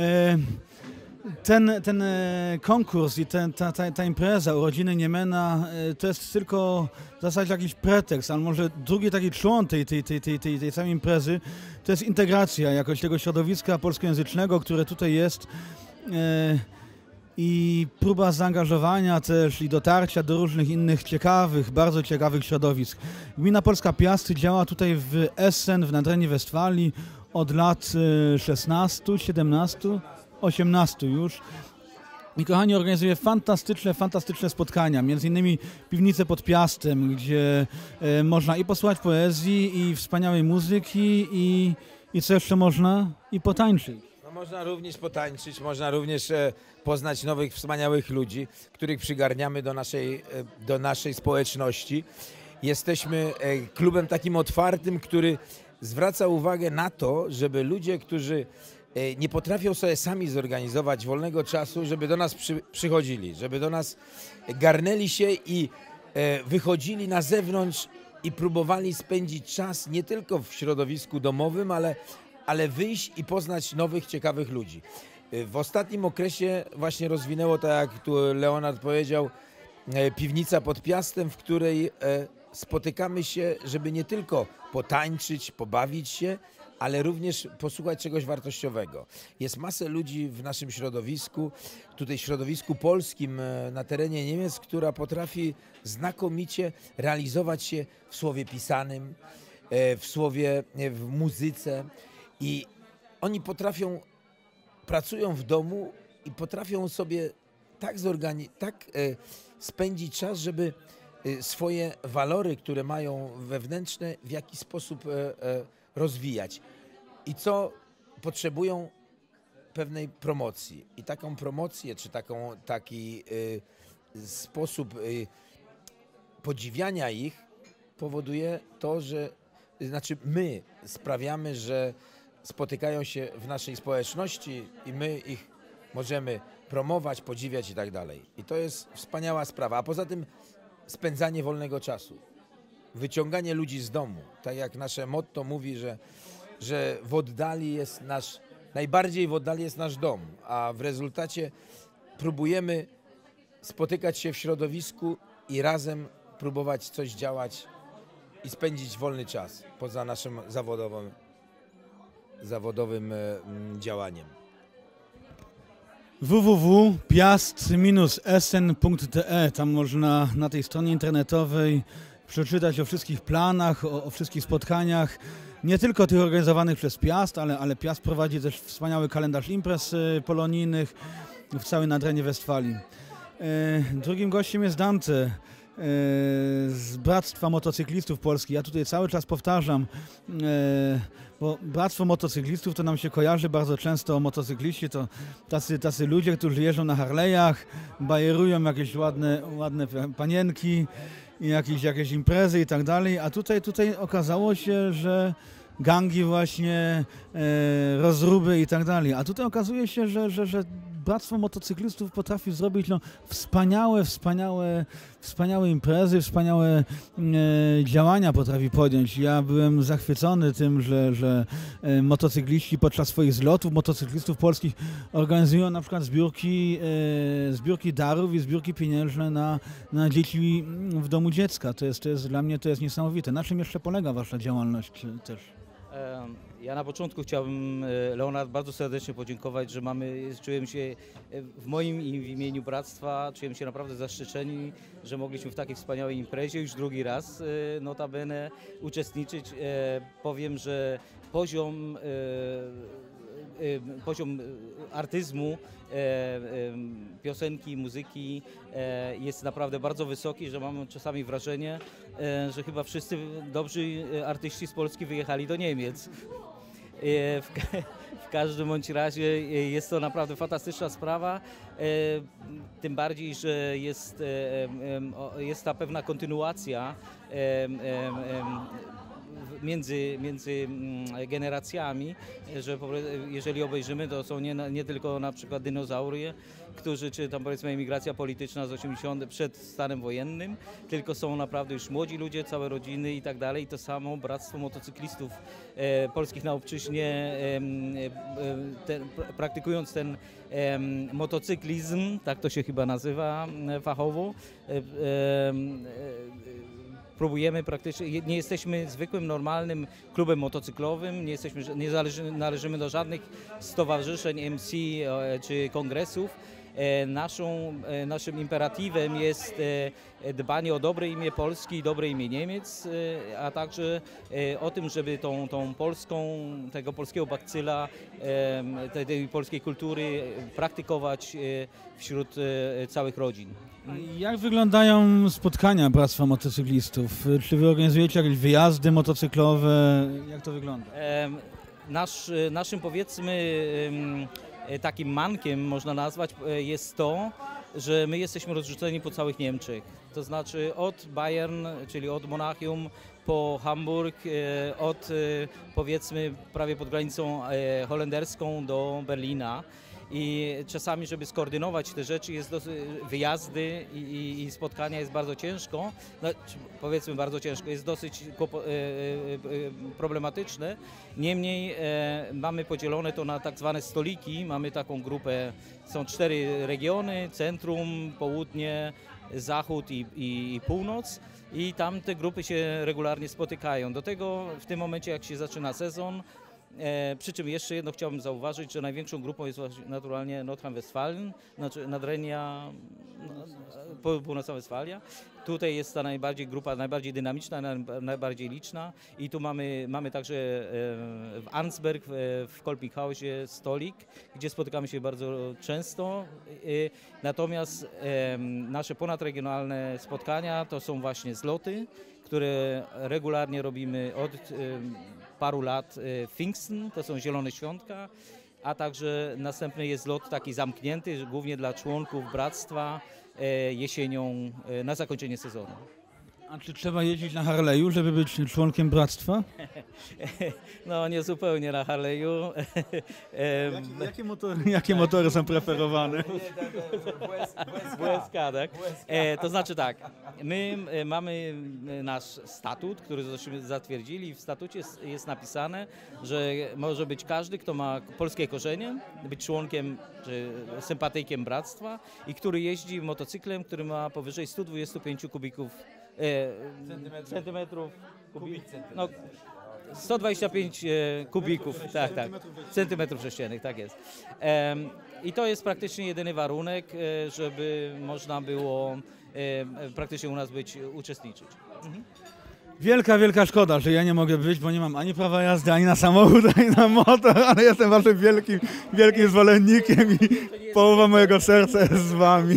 Ten konkurs i ta impreza urodziny Niemena to jest tylko w zasadzie jakiś pretekst, ale może drugi taki człon tej całej imprezy to jest integracja jakoś tego środowiska polskojęzycznego, które tutaj jest i próba zaangażowania też i dotarcia do różnych innych ciekawych, bardzo ciekawych środowisk. Gmina Polska Piast działa tutaj w Essen, w Nadrenii Westfalii od lat 16, 17, 18 już. I kochani, organizuje fantastyczne spotkania, między innymi Piwnice pod Piastem, gdzie można i posłuchać poezji, i wspaniałej muzyki, i co jeszcze można? I potańczyć. No, można również potańczyć, można również poznać nowych, wspaniałych ludzi, których przygarniamy do naszej społeczności. Jesteśmy klubem takim otwartym, który zwraca uwagę na to, żeby ludzie, którzy nie potrafią sobie sami zorganizować wolnego czasu, żeby do nas przychodzili, żeby do nas garnęli się i wychodzili na zewnątrz i próbowali spędzić czas nie tylko w środowisku domowym, ale wyjść i poznać nowych, ciekawych ludzi. W ostatnim okresie właśnie rozwinęło, tak jak tu Leonard powiedział, Piwnica pod Piastem, w której spotykamy się, żeby nie tylko potańczyć, pobawić się, ale również posłuchać czegoś wartościowego. Jest masę ludzi w naszym środowisku, tutaj środowisku polskim na terenie Niemiec, która potrafi znakomicie realizować się w słowie pisanym, w muzyce i oni pracują w domu i potrafią sobie tak spędzić czas, żeby swoje walory, które mają wewnętrzne, w jakiś sposób rozwijać. I co potrzebują? Pewnej promocji. I taką promocję, czy taki sposób podziwiania ich powoduje to, że my sprawiamy, że spotykają się w naszej społeczności i my ich możemy promować, podziwiać i tak dalej. I to jest wspaniała sprawa. A poza tym spędzanie wolnego czasu. Wyciąganie ludzi z domu. Tak jak nasze motto mówi, że w oddali jest najbardziej w oddali jest nasz dom, a w rezultacie próbujemy spotykać się w środowisku i razem próbować coś działać i spędzić wolny czas poza naszym zawodowym działaniem. www.piast-essen.de. Tam można na tej stronie internetowej przeczytać o wszystkich planach, o wszystkich spotkaniach, nie tylko tych organizowanych przez Piast, ale Piast prowadzi też wspaniały kalendarz imprez polonijnych w całej Nadrenii Westfalii. Drugim gościem jest Dante z Bractwa Motocyklistów Polskich. Ja tutaj cały czas powtarzam, bo Bractwo Motocyklistów to nam się kojarzy bardzo często, motocykliści to tacy ludzie, którzy jeżdżą na Harley'ach, bajerują jakieś ładne panienki, jakieś imprezy i tak dalej, a tutaj okazało się, że gangi właśnie, rozruby i tak dalej. A tutaj okazuje się, że Bractwo Motocyklistów potrafi zrobić wspaniałe imprezy, wspaniałe działania potrafi podjąć. Ja byłem zachwycony tym, że motocykliści podczas swoich zlotów motocyklistów polskich organizują na przykład zbiórki darów i zbiórki pieniężne na dzieci w domu dziecka. To jest dla mnie niesamowite. Na czym jeszcze polega wasza działalność też? Ja na początku chciałbym, Leonard, bardzo serdecznie podziękować, że czułem się w moim i w imieniu Bractwa, czułem się naprawdę zaszczyceni, że mogliśmy w takiej wspaniałej imprezie już drugi raz notabene uczestniczyć. Powiem, że poziom artyzmu, piosenki, muzyki jest naprawdę bardzo wysoki, że mam czasami wrażenie, że chyba wszyscy dobrzy artyści z Polski wyjechali do Niemiec. W każdym bądź razie jest to naprawdę fantastyczna sprawa, tym bardziej, że jest ta pewna kontynuacja między generacjami, że jeżeli obejrzymy, to są nie tylko na przykład dinozaury, czy tam powiedzmy emigracja polityczna z 80 przed stanem wojennym, tylko są naprawdę już młodzi ludzie, całe rodziny i tak dalej. To samo Bractwo Motocyklistów Polskich na obczyźnie, praktykując ten motocyklizm, tak to się chyba nazywa fachowo, próbujemy praktycznie, nie jesteśmy zwykłym, normalnym klubem motocyklowym, nie należymy do żadnych stowarzyszeń MC czy kongresów. Naszym imperatywem jest dbanie o dobre imię Polski i dobre imię Niemiec, a także o tym, żeby tą tego polskiego bakcyla, tej polskiej kultury praktykować wśród całych rodzin. Jak wyglądają spotkania Bractwa Motocyklistów? Czy wy organizujecie jakieś wyjazdy motocyklowe? Jak to wygląda? Naszym powiedzmy takim mankiem można nazwać jest to, że my jesteśmy rozrzuceni po całych Niemczech. To znaczy od Bayern, czyli od Monachium po Hamburg, od powiedzmy prawie pod granicą holenderską do Berlina. I czasami, żeby skoordynować te rzeczy, wyjazdy i spotkania jest bardzo ciężko, powiedzmy bardzo ciężko, jest dosyć problematyczne. Niemniej mamy podzielone to na tak zwane stoliki, mamy taką grupę, są 4 regiony, centrum, południe, zachód i północ. I tam te grupy się regularnie spotykają. Do tego w tym momencie, jak się zaczyna sezon, przy czym jeszcze jedno chciałbym zauważyć, że największą grupą jest naturalnie Nordrhein-Westfalen, znaczy Nadrenia, Północna Westfalia. Tutaj jest ta grupa najbardziej dynamiczna, najbardziej liczna i tu mamy także w Arnsberg, w Kolpinghausie stolik, gdzie spotykamy się bardzo często. Natomiast nasze ponadregionalne spotkania to są właśnie zloty, które regularnie robimy od paru lat. Pfingsten, to są Zielone Świątka, a także następny jest lot taki zamknięty, głównie dla członków bractwa jesienią na zakończenie sezonu. A czy trzeba jeździć na Harley'u, żeby być członkiem bractwa? No nie zupełnie na Harley'u. Jakie motory są preferowane? WSK, tak? To znaczy tak, my mamy nasz statut, który zatwierdzili. W statucie jest napisane, że może być każdy, kto ma polskie korzenie, być członkiem czy sympatykiem bractwa i który jeździ motocyklem, który ma powyżej 125 kubików centymetrów, no 125 kubików, tak, centymetrów sześciennych, tak jest. I to jest praktycznie jedyny warunek, żeby można było praktycznie u nas uczestniczyć. Wielka szkoda, że ja nie mogę być, bo nie mam ani prawa jazdy, ani na samochód, ani na motor, ale jestem waszym wielkim zwolennikiem i połowa mojego serca jest z wami.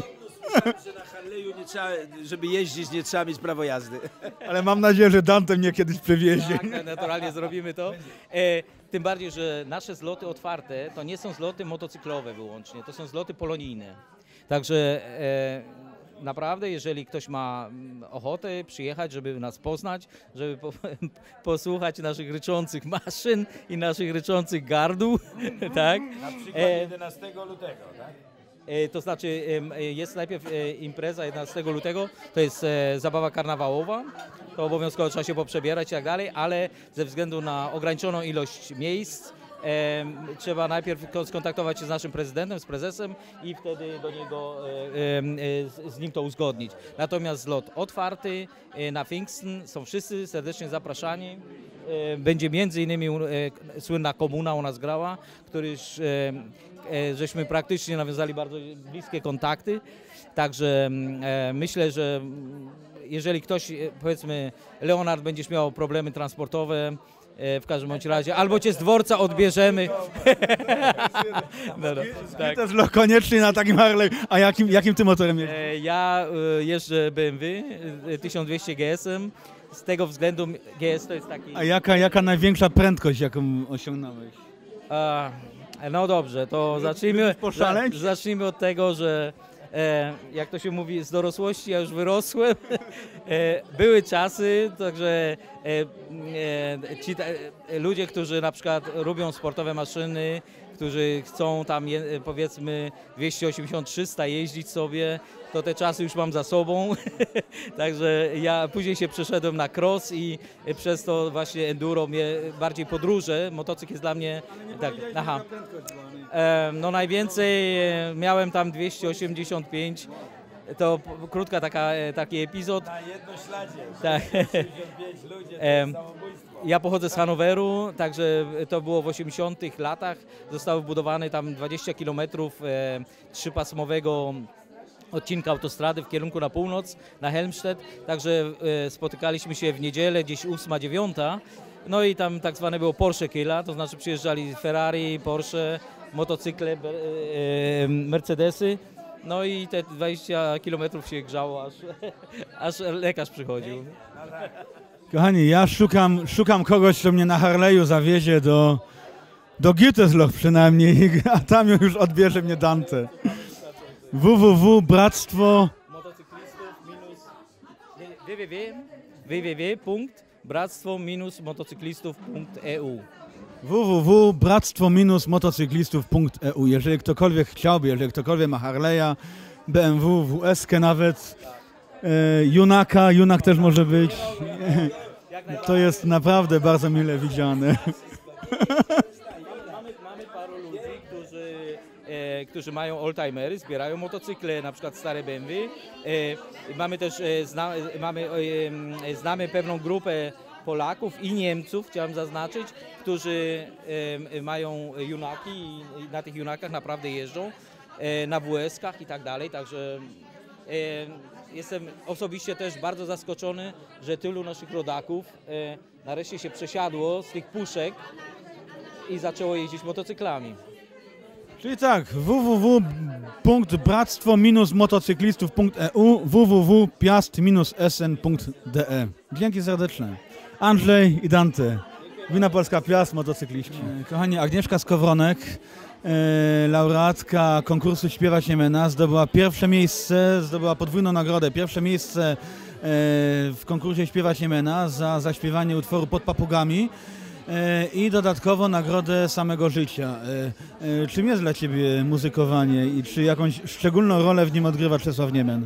Żeby jeździć, nie trzeba mieć prawo jazdy. Ale mam nadzieję, że Dante mnie kiedyś przewiezie. Tak, naturalnie zrobimy to. Tym bardziej, że nasze zloty otwarte to nie są zloty motocyklowe wyłącznie, to są zloty polonijne. Także naprawdę, jeżeli ktoś ma ochotę przyjechać, żeby nas poznać, żeby posłuchać naszych ryczących maszyn i naszych ryczących gardół, tak? Na przykład 11 lutego, tak? To znaczy jest najpierw impreza 11 lutego, to jest zabawa karnawałowa, to obowiązkowo trzeba się poprzebierać i tak dalej, ale ze względu na ograniczoną ilość miejsc trzeba najpierw skontaktować się z naszym prezydentem, z prezesem i wtedy do niego z nim to uzgodnić. Natomiast zlot otwarty na Pfingsten, są wszyscy serdecznie zapraszani. Będzie między innymi słynna Komuna u nas grała, który żeśmy praktycznie nawiązali bardzo bliskie kontakty. Także myślę, że jeżeli ktoś, powiedzmy, Leonard, będziesz miał problemy transportowe, w każdym bądź razie, albo cię z dworca odbierzemy. Tak. To jest koniecznie na takim Harley. A jakim ty motorem jeździsz? Ja jeżdżę BMW 1200 GS-em. Z tego względu GS to jest taki... A jaka największa prędkość, jaką osiągnąłeś? No dobrze, to zacznijmy od tego, że jak to się mówi, z dorosłości ja już wyrosłem. Były czasy, także ci ludzie, którzy na przykład lubią sportowe maszyny, którzy chcą tam powiedzmy 280-300 jeździć sobie, to te czasy już mam za sobą. Także ja później się przeszedłem na cross i przez to właśnie enduro, bardziej podróże, motocykl jest dla mnie... Tak, no najwięcej miałem tam 285 krótka taki epizod. Na jednośladzie. Tak. 65 ludzie, to jest samobójstwo. Ja pochodzę z Hanoweru, także to było w 80-tych latach. Zostały wbudowane tam 20 km trzypasmowego odcinka autostrady w kierunku na północ, na Helmstedt. Także spotykaliśmy się w niedzielę, gdzieś 8-9. No i tam tak zwane było Porsche Killa, to znaczy przyjeżdżali Ferrari, Porsche, motocykle, Mercedesy. No i te 20 km się grzało, aż lekarz przychodził. Kochani, ja szukam kogoś, kto mnie na Harley'u zawiezie do Gütersloh przynajmniej, a tam już odbierze mnie Dante. www.bractwo www.bractwo-motocyklistów.eu www.bractwo-motocyklistów.eu. Jeżeli ktokolwiek chciałby, jeżeli ktokolwiek ma Harley'a, BMW, WS-kę nawet, Junak też może być. To jest naprawdę bardzo mile widziane. Mamy paru ludzi, którzy mają oldtimery, zbierają motocykle, na przykład stare BMW. Mamy też, znamy pewną grupę Polaków i Niemców, chciałem zaznaczyć, którzy mają Junaki i na tych Junakach naprawdę jeżdżą, na WS-kach i tak dalej, także jestem osobiście też bardzo zaskoczony, że tylu naszych rodaków nareszcie się przesiadło z tych puszek i zaczęło jeździć motocyklami. Czyli tak, www.bractwo-motocyklistów.eu, www.piast-sn.de. Dzięki serdeczne. Andrzej i Dante, Gmina Polska Piast, motocykliści. Kochani, Agnieszka Skowronek, laureatka konkursu Śpiewać nie Mena, zdobyła pierwsze miejsce, zdobyła podwójną nagrodę. Pierwsze miejsce w konkursie Śpiewać nie Mena za zaśpiewanie utworu Pod papugami i dodatkowo nagrodę samego życia. Czym jest dla Ciebie muzykowanie i czy jakąś szczególną rolę w nim odgrywa Czesław Niemen?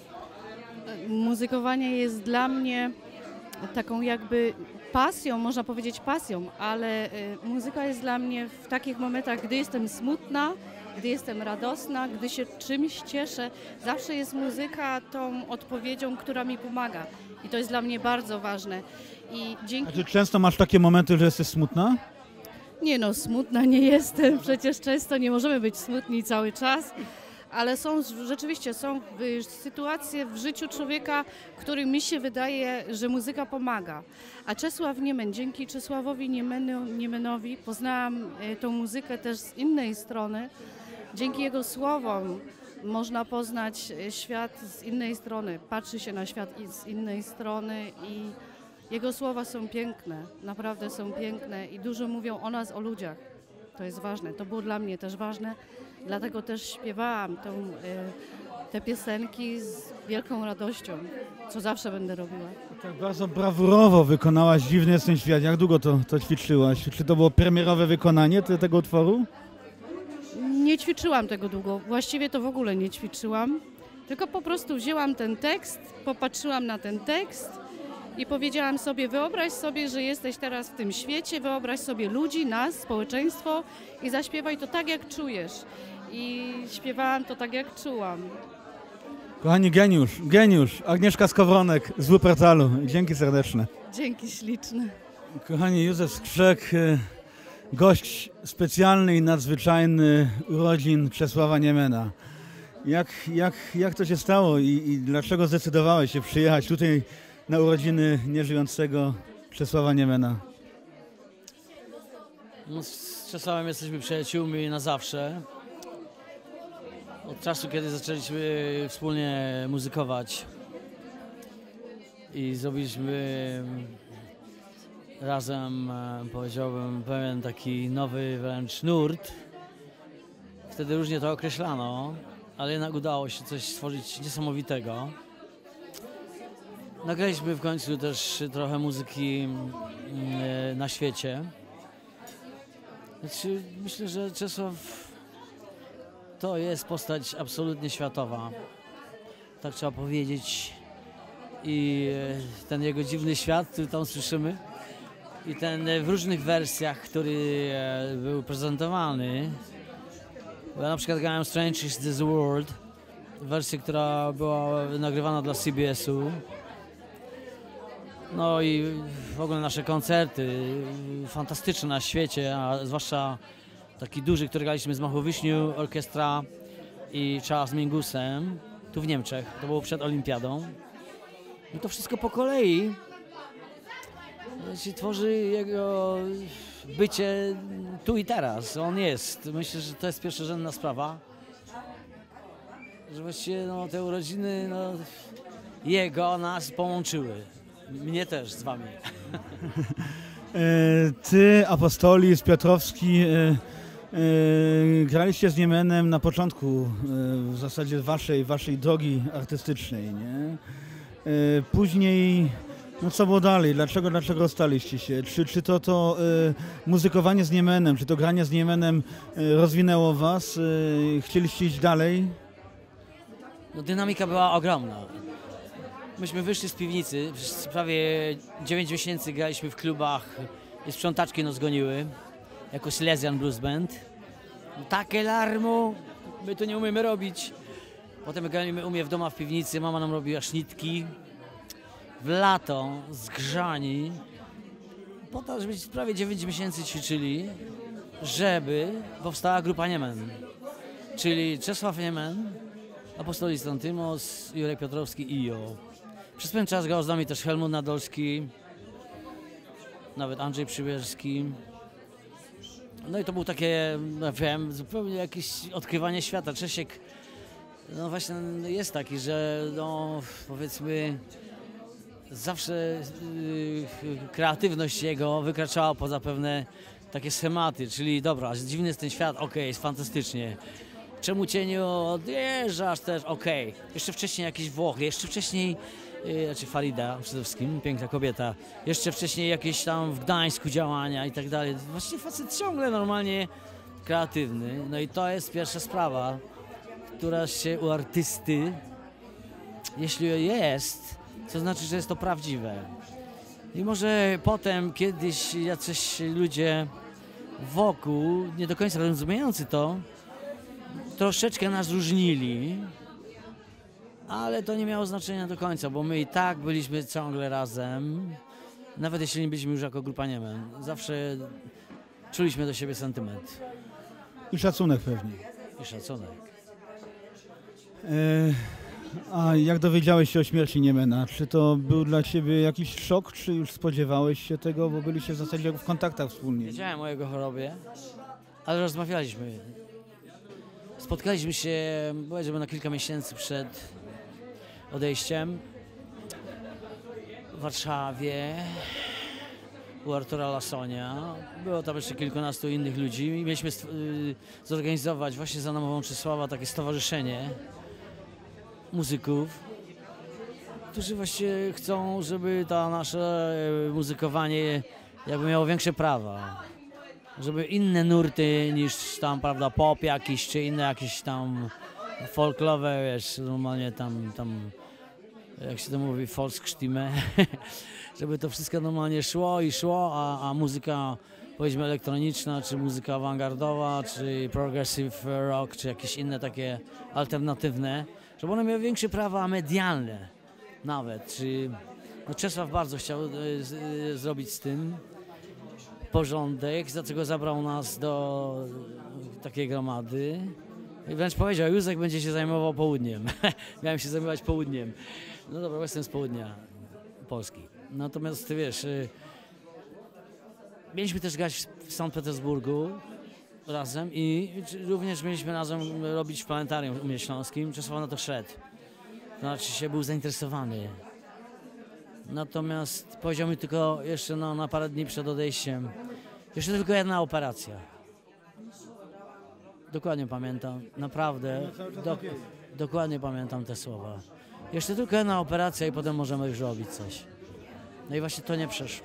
Muzykowanie jest dla mnie taką jakby pasją, można powiedzieć pasją, ale muzyka jest dla mnie w takich momentach, gdy jestem smutna, gdy jestem radosna, gdy się czymś cieszę. Zawsze jest muzyka tą odpowiedzią, która mi pomaga. I to jest dla mnie bardzo ważne. I dzięki... A czy często masz takie momenty, że jesteś smutna? Nie no, smutna nie jestem. Przecież często nie możemy być smutni cały czas. Ale rzeczywiście są sytuacje w życiu człowieka, w których mi się wydaje, że muzyka pomaga. A Czesław Niemen, dzięki Czesławowi Niemenowi poznałam tą muzykę też z innej strony. Dzięki jego słowom można poznać świat z innej strony, patrzy się na świat z innej strony i jego słowa są piękne, naprawdę są piękne i dużo mówią o nas, o ludziach. To jest ważne, to było dla mnie też ważne. Dlatego też śpiewałam te piosenki z wielką radością, co zawsze będę robiła. Tak bardzo brawurowo wykonałaś Dziwny jest ten świat. Jak długo to ćwiczyłaś? Czy to było premierowe wykonanie tego utworu? Nie ćwiczyłam tego długo. Właściwie to w ogóle nie ćwiczyłam. Tylko po prostu wzięłam ten tekst, popatrzyłam na ten tekst i powiedziałam sobie, wyobraź sobie, że jesteś teraz w tym świecie, wyobraź sobie ludzi, nas, społeczeństwo i zaśpiewaj to tak, jak czujesz. I śpiewałam to tak, jak czułam. Kochani, geniusz. Agnieszka Skowronek z Wuppertalu. Dzięki serdeczne. Dzięki śliczne. Kochani, Józef Skrzek, gość specjalny i nadzwyczajny urodzin Czesława Niemena. Jak to się stało i dlaczego zdecydowałeś się przyjechać tutaj na urodziny nieżyjącego Czesława Niemena? No, z Czesławem jesteśmy przyjaciółmi na zawsze. Od czasu, kiedy zaczęliśmy wspólnie muzykować i zrobiliśmy razem, powiedziałbym, pewien taki nowy wręcz nurt. Wtedy różnie to określano, ale jednak udało się coś stworzyć niesamowitego. Nagraliśmy w końcu też trochę muzyki na świecie. Znaczy, myślę, że Czesław to jest postać absolutnie światowa. Tak trzeba powiedzieć. I ten jego dziwny świat, który tam słyszymy, i ten w różnych wersjach, który był prezentowany. Bo ja na przykład grałem Strange is this World wersję, która była nagrywana dla CBS-u. No i w ogóle nasze koncerty fantastyczne na świecie, a zwłaszcza taki duży, który graliśmy z Machowiśniu, orkiestra i Charles Mingusem, tu w Niemczech, to było przed Olimpiadą. I to wszystko po kolei się tworzy jego bycie tu i teraz. On jest. Myślę, że to jest pierwszorzędna sprawa. Że właściwie no, te urodziny jego nas połączyły. Mnie też z wami. Ty, Apostolis, Piotrowski, graliście z Niemenem na początku w zasadzie waszej drogi artystycznej, nie? Później, no co było dalej? Dlaczego rozstaliście się? Czy to muzykowanie z Niemenem, czy to granie z Niemenem rozwinęło was? Chcieliście iść dalej? No, dynamika była ogromna. Myśmy wyszli z piwnicy, przez prawie 9 miesięcy graliśmy w klubach i sprzątaczki nas goniły, jako Silesian Blues Band. Takie larmu, my to nie umiemy robić. Potem graliśmy u mnie w domu w piwnicy, mama nam robiła sznitki. W lato, zgrzani, po to, żeby prawie 9 miesięcy ćwiczyli, żeby powstała grupa Niemen. Czyli Czesław Niemen, Apostolis Tantymos, Jurek Piotrowski i jo. Przez pewien czas grał z nami też Helmut Nadolski, nawet Andrzej Przybierski. No i to było takie, wiem, zupełnie jakieś odkrywanie świata. Czesiek, no właśnie jest taki, że no powiedzmy zawsze kreatywność jego wykraczała poza pewne takie schematy, czyli dobra, dziwny jest ten świat, okej, jest fantastycznie. Czemu cię nie odjeżdżasz też, okej. Jeszcze wcześniej jakieś Włochy, jeszcze wcześniej, znaczy Farida przede wszystkim, piękna kobieta, jeszcze wcześniej jakieś tam w Gdańsku działania i tak dalej. Właściwie facet ciągle normalnie kreatywny, no i to jest pierwsza sprawa, która się u artysty, jeśli jest, to znaczy, że jest to prawdziwe. I może potem kiedyś jacyś ludzie wokół, nie do końca rozumiejący to, troszeczkę nas różnili, ale to nie miało znaczenia do końca, bo my i tak byliśmy ciągle razem, nawet jeśli nie byliśmy już jako grupa Niemen. Zawsze czuliśmy do siebie sentyment. I szacunek pewnie. I szacunek. A jak dowiedziałeś się o śmierci Niemena? Czy to był dla ciebie jakiś szok, czy już spodziewałeś się tego, bo byliście w zasadzie w kontaktach wspólnie? Wiedziałem o jego chorobie, ale rozmawialiśmy. Spotkaliśmy się, powiedzmy, na kilka miesięcy przed odejściem w Warszawie u Artura Lasonia. Było tam jeszcze kilkunastu innych ludzi i mieliśmy zorganizować właśnie za namową Czesława takie stowarzyszenie muzyków, którzy właściwie chcą, żeby to nasze muzykowanie jakby miało większe prawa. Żeby inne nurty niż tam, prawda, pop jakiś, czy inne jakieś tam folklowe, wiesz, normalnie tam jak się to mówi, Volksstimme, żeby to wszystko normalnie szło i szło, a muzyka, powiedzmy, elektroniczna, czy muzyka awangardowa, czy progressive rock, czy jakieś inne takie alternatywne, żeby one miały większe prawa medialne nawet. Czy, no Czesław bardzo chciał zrobić z tym porządek, dlatego zabrał nas do takiej gromady i wręcz powiedział, Józek będzie się zajmował południem. Miałem się zajmować południem. No dobra, jestem z południa Polski. Natomiast ty wiesz, mieliśmy też grać w Sankt Petersburgu razem i również mieliśmy razem robić w planetarium u mnie śląskim. Czesław na to szedł. To znaczy się był zainteresowany. Natomiast powiedział mi tylko jeszcze na parę dni przed odejściem, jeszcze tylko jedna operacja. Dokładnie pamiętam, naprawdę, dokładnie pamiętam te słowa. Jeszcze tylko jedna operacja i potem możemy już robić coś. No i właśnie to nie przeszło.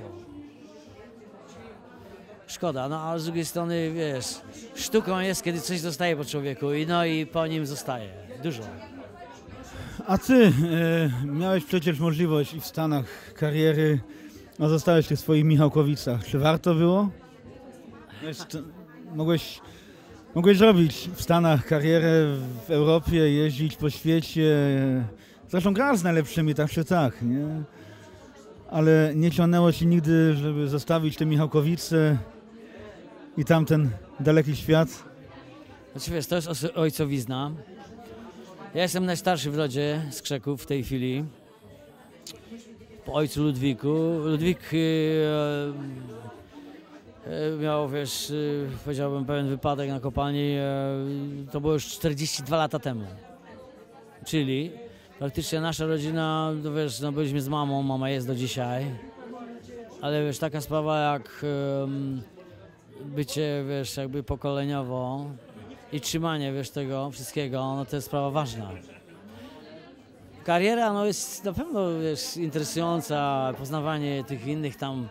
Szkoda, no ale z drugiej strony, wiesz, sztuką jest, kiedy coś zostaje po człowieku i po nim zostaje. Dużo. A ty miałeś przecież możliwość i w Stanach kariery, a zostałeś w swoich Michałkowicach. Czy warto było? Mogłeś Mogłeś zrobić w Stanach karierę, w Europie, jeździć po świecie. Zresztą grasz z najlepszymi, tak czy tak, nie? Ale nie ciągnęło ci nigdy, żeby zostawić te Michałkowice i tamten daleki świat? Znaczy wiesz, to jest ojcowizna. Ja jestem najstarszy w rodzie z Krzeków w tej chwili. Po ojcu Ludwiku. Ludwik miał, wiesz, powiedziałbym, pewien wypadek na kopalni. To było już 42 lata temu. Czyli praktycznie nasza rodzina, no wiesz, no byliśmy z mamą, mama jest do dzisiaj. Ale wiesz, taka sprawa jak bycie, wiesz, jakby pokoleniowo i trzymanie, wiesz, tego wszystkiego, no to jest sprawa ważna. Kariera, no jest na pewno, wiesz, interesująca, poznawanie tych innych tam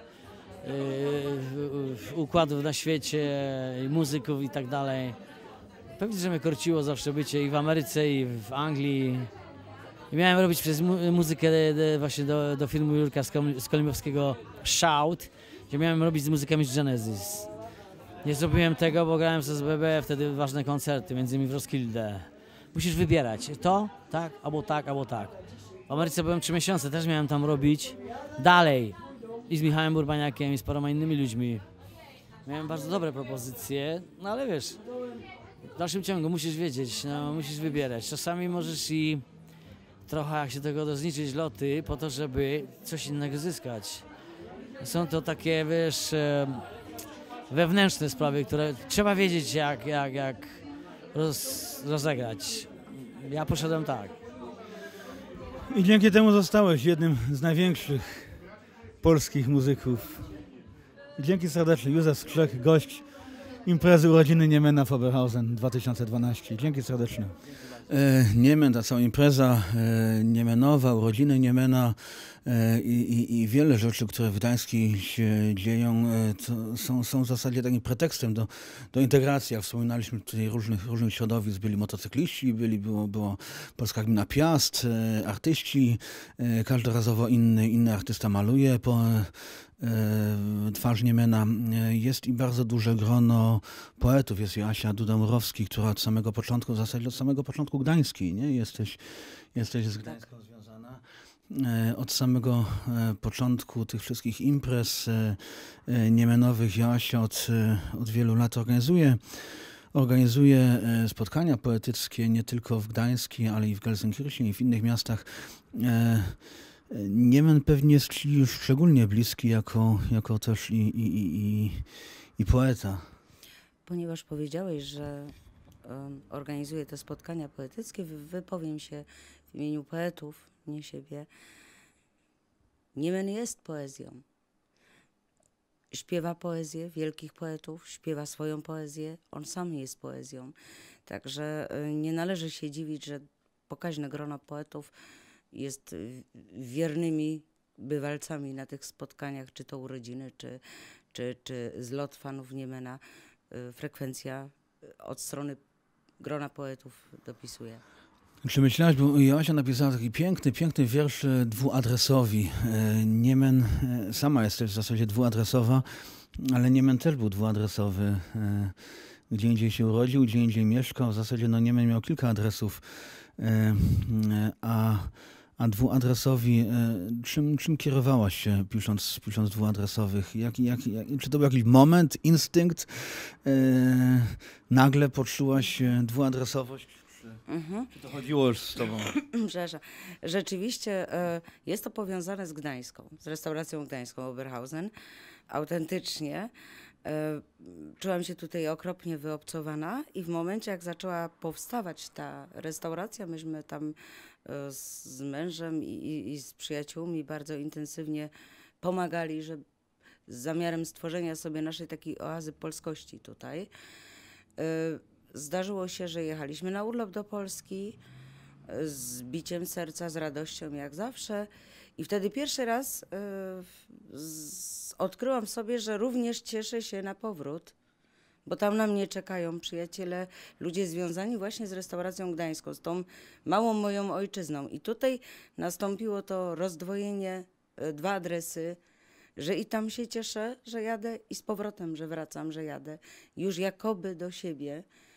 układów na świecie, i muzyków i tak dalej. Pewnie, że mnie korciło zawsze bycie i w Ameryce, i w Anglii. I miałem robić przez muzykę właśnie do filmu Jurka Skolimowskiego Shout, gdzie miałem robić z muzykami z Genesis. Nie zrobiłem tego, bo grałem z SBB wtedy ważne koncerty, między innymi w Roskilde. Musisz wybierać to, tak, albo tak, albo tak. W Ameryce byłem 3 miesiące, też miałem tam robić dalej. I z Michałem Urbaniakiem, i z paroma innymi ludźmi. Miałem bardzo dobre propozycje, no ale wiesz, w dalszym ciągu musisz wiedzieć, no, musisz wybierać. Czasami możesz i trochę, jak się tego rozliczyć, loty po to, żeby coś innego zyskać. Są to takie, wiesz, wewnętrzne sprawy, które trzeba wiedzieć, jak rozegrać. Ja poszedłem tak. I dzięki temu zostałeś jednym z największych polskich muzyków. Dzięki serdecznie. Józef Skrzek, gość imprezy urodziny Niemena w Oberhausen 2012. Dzięki serdecznie. Niemen, ta cała impreza niemenowa, urodziny Niemena i wiele rzeczy, które w Gdańsku się dzieją, są w zasadzie takim pretekstem do integracji. Jak wspominaliśmy tutaj różnych środowisk, byli motocykliści, było Polska Gmina Piast, artyści, każdorazowo inny artysta maluje twarz Niemena. Jest i bardzo duże grono poetów. Jest Joasia Duda-Murowski, która od samego początku, w zasadzie od samego początku gdańskiej, nie? Jesteś z Gdańską związana. Od samego początku tych wszystkich imprez niemenowych Joasia od wielu lat organizuje spotkania poetyckie nie tylko w Gdańsku, ale i w Gelsenkirchen i w innych miastach. Niemen pewnie jest ci już szczególnie bliski jako też i poeta. Ponieważ powiedziałeś, że organizuje te spotkania poetyckie, wypowiem się w imieniu poetów, nie siebie. Niemen jest poezją. Śpiewa poezję wielkich poetów, śpiewa swoją poezję, on sam jest poezją. Także nie należy się dziwić, że pokaźne grono poetów jest wiernymi bywalcami na tych spotkaniach, czy to urodziny, czy zlot fanów Niemena. Frekwencja od strony grona poetów dopisuje. Czy myślałaś, bo Joasia napisała taki piękny wiersz dwuadresowi. Niemen, sama jesteś w zasadzie dwuadresowa, ale Niemen też był dwuadresowy. Gdzie indziej się urodził, gdzie indziej mieszkał. W zasadzie Niemen miał kilka adresów, a dwuadresowi, czym kierowałaś się pisząc dwuadresowych? Czy to był jakiś moment, instynkt? Nagle poczułaś dwuadresowość? Czy to chodziło już z tobą? Rzeczywiście jest to powiązane z Gdańską, z restauracją gdańską Oberhausen. Autentycznie czułam się tutaj okropnie wyobcowana i w momencie, jak zaczęła powstawać ta restauracja, myśmy tam z mężem i z przyjaciółmi bardzo intensywnie pomagali, z zamiarem stworzenia sobie naszej takiej oazy polskości tutaj. Zdarzyło się, że jechaliśmy na urlop do Polski z biciem serca, z radością jak zawsze i wtedy pierwszy raz odkryłam sobie, że również cieszę się na powrót, bo tam na mnie czekają przyjaciele, ludzie związani właśnie z restauracją gdańską, z tą małą moją ojczyzną. I tutaj nastąpiło to rozdwojenie, 2 adresy, że i tam się cieszę, że jadę i z powrotem, że wracam, że jadę. Już jakoby do siebie.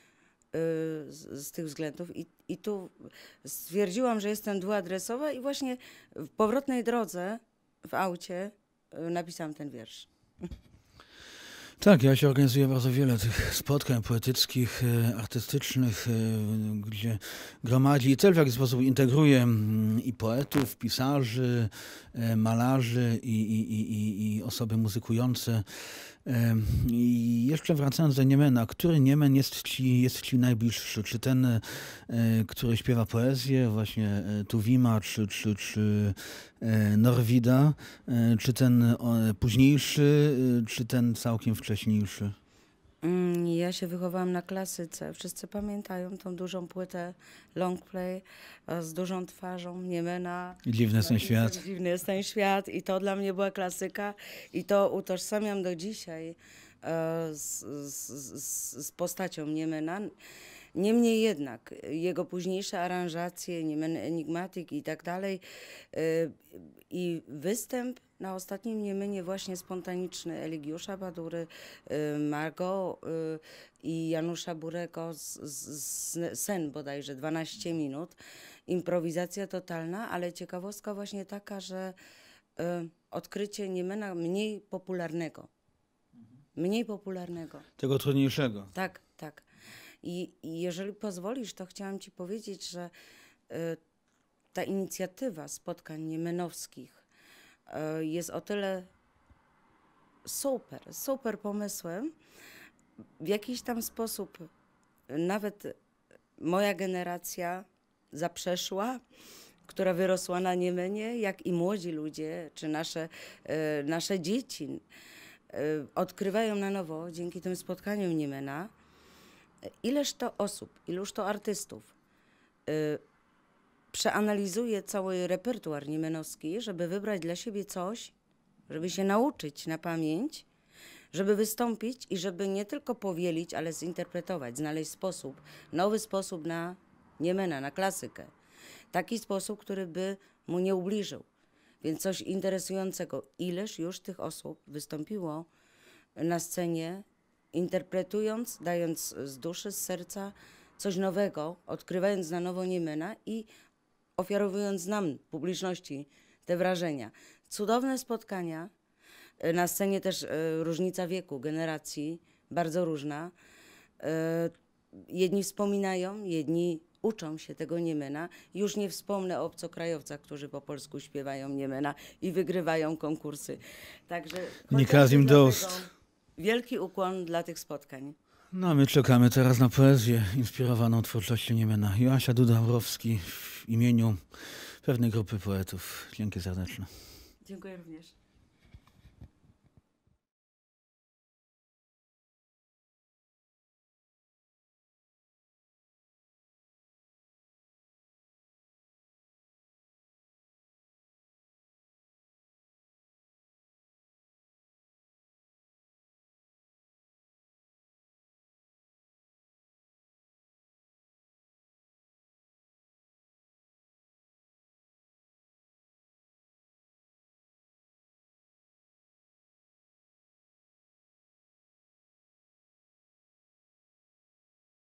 z tych względów i tu stwierdziłam, że jestem dwuadresowa i właśnie w powrotnej drodze w aucie napisałam ten wiersz. Tak, ja się organizuję bardzo wiele tych spotkań poetyckich, artystycznych, gdzie gromadzi i w jaki sposób integruje i poetów, pisarzy, malarzy i osoby muzykujące. I jeszcze wracając do Niemena, który Niemen jest ci najbliższy? Czy ten, który śpiewa poezję, właśnie Tuwima, czy Norwida, czy ten późniejszy, czy ten całkiem wcześniejszy? Ja się wychowałam na klasyce. Wszyscy pamiętają tą dużą płytę long play z dużą twarzą Niemena. Dziwny jest ten świat. Dziwny jest ten świat i to dla mnie była klasyka i to utożsamiam do dzisiaj z postacią Niemena. Niemniej jednak jego późniejsze aranżacje, Niemen Enigmatic i tak dalej i występ na ostatnim Niemenie właśnie spontaniczny Eligiusza Badury, Margot i Janusza Burego Sen bodajże 12 minut. Improwizacja totalna, ale ciekawostka właśnie taka, że odkrycie Niemena mniej popularnego. Mniej popularnego. Tego trudniejszego. Tak, tak. I jeżeli pozwolisz, to chciałam ci powiedzieć, że ta inicjatywa spotkań niemenowskich jest o tyle super pomysłem. W jakiś tam sposób nawet moja generacja zaprzeszła, która wyrosła na Niemenie, jak i młodzi ludzie, czy nasze dzieci odkrywają na nowo dzięki tym spotkaniom Niemena, ileż to osób, iluż to artystów przeanalizuje cały repertuar niemenowski, żeby wybrać dla siebie coś, żeby się nauczyć na pamięć, żeby wystąpić i żeby nie tylko powielić, ale zinterpretować, znaleźć sposób, nowy sposób na Niemena, na klasykę. Taki sposób, który by mu nie ubliżył. Więc coś interesującego. Ileż już tych osób wystąpiło na scenie, interpretując, dając z duszy, z serca coś nowego, odkrywając na nowo Niemena i ofiarowując nam, publiczności, te wrażenia. Cudowne spotkania, na scenie też różnica wieku, generacji, bardzo różna. Jedni wspominają, jedni uczą się tego Niemena. Już nie wspomnę o obcokrajowcach, którzy po polsku śpiewają Niemena i wygrywają konkursy. Także Nikazim Dost. Wielki ukłon dla tych spotkań. No, my czekamy teraz na poezję inspirowaną twórczością Niemena. Joasia Duda-Mrowski w imieniu pewnej grupy poetów. Dzięki serdeczne. Dziękuję również.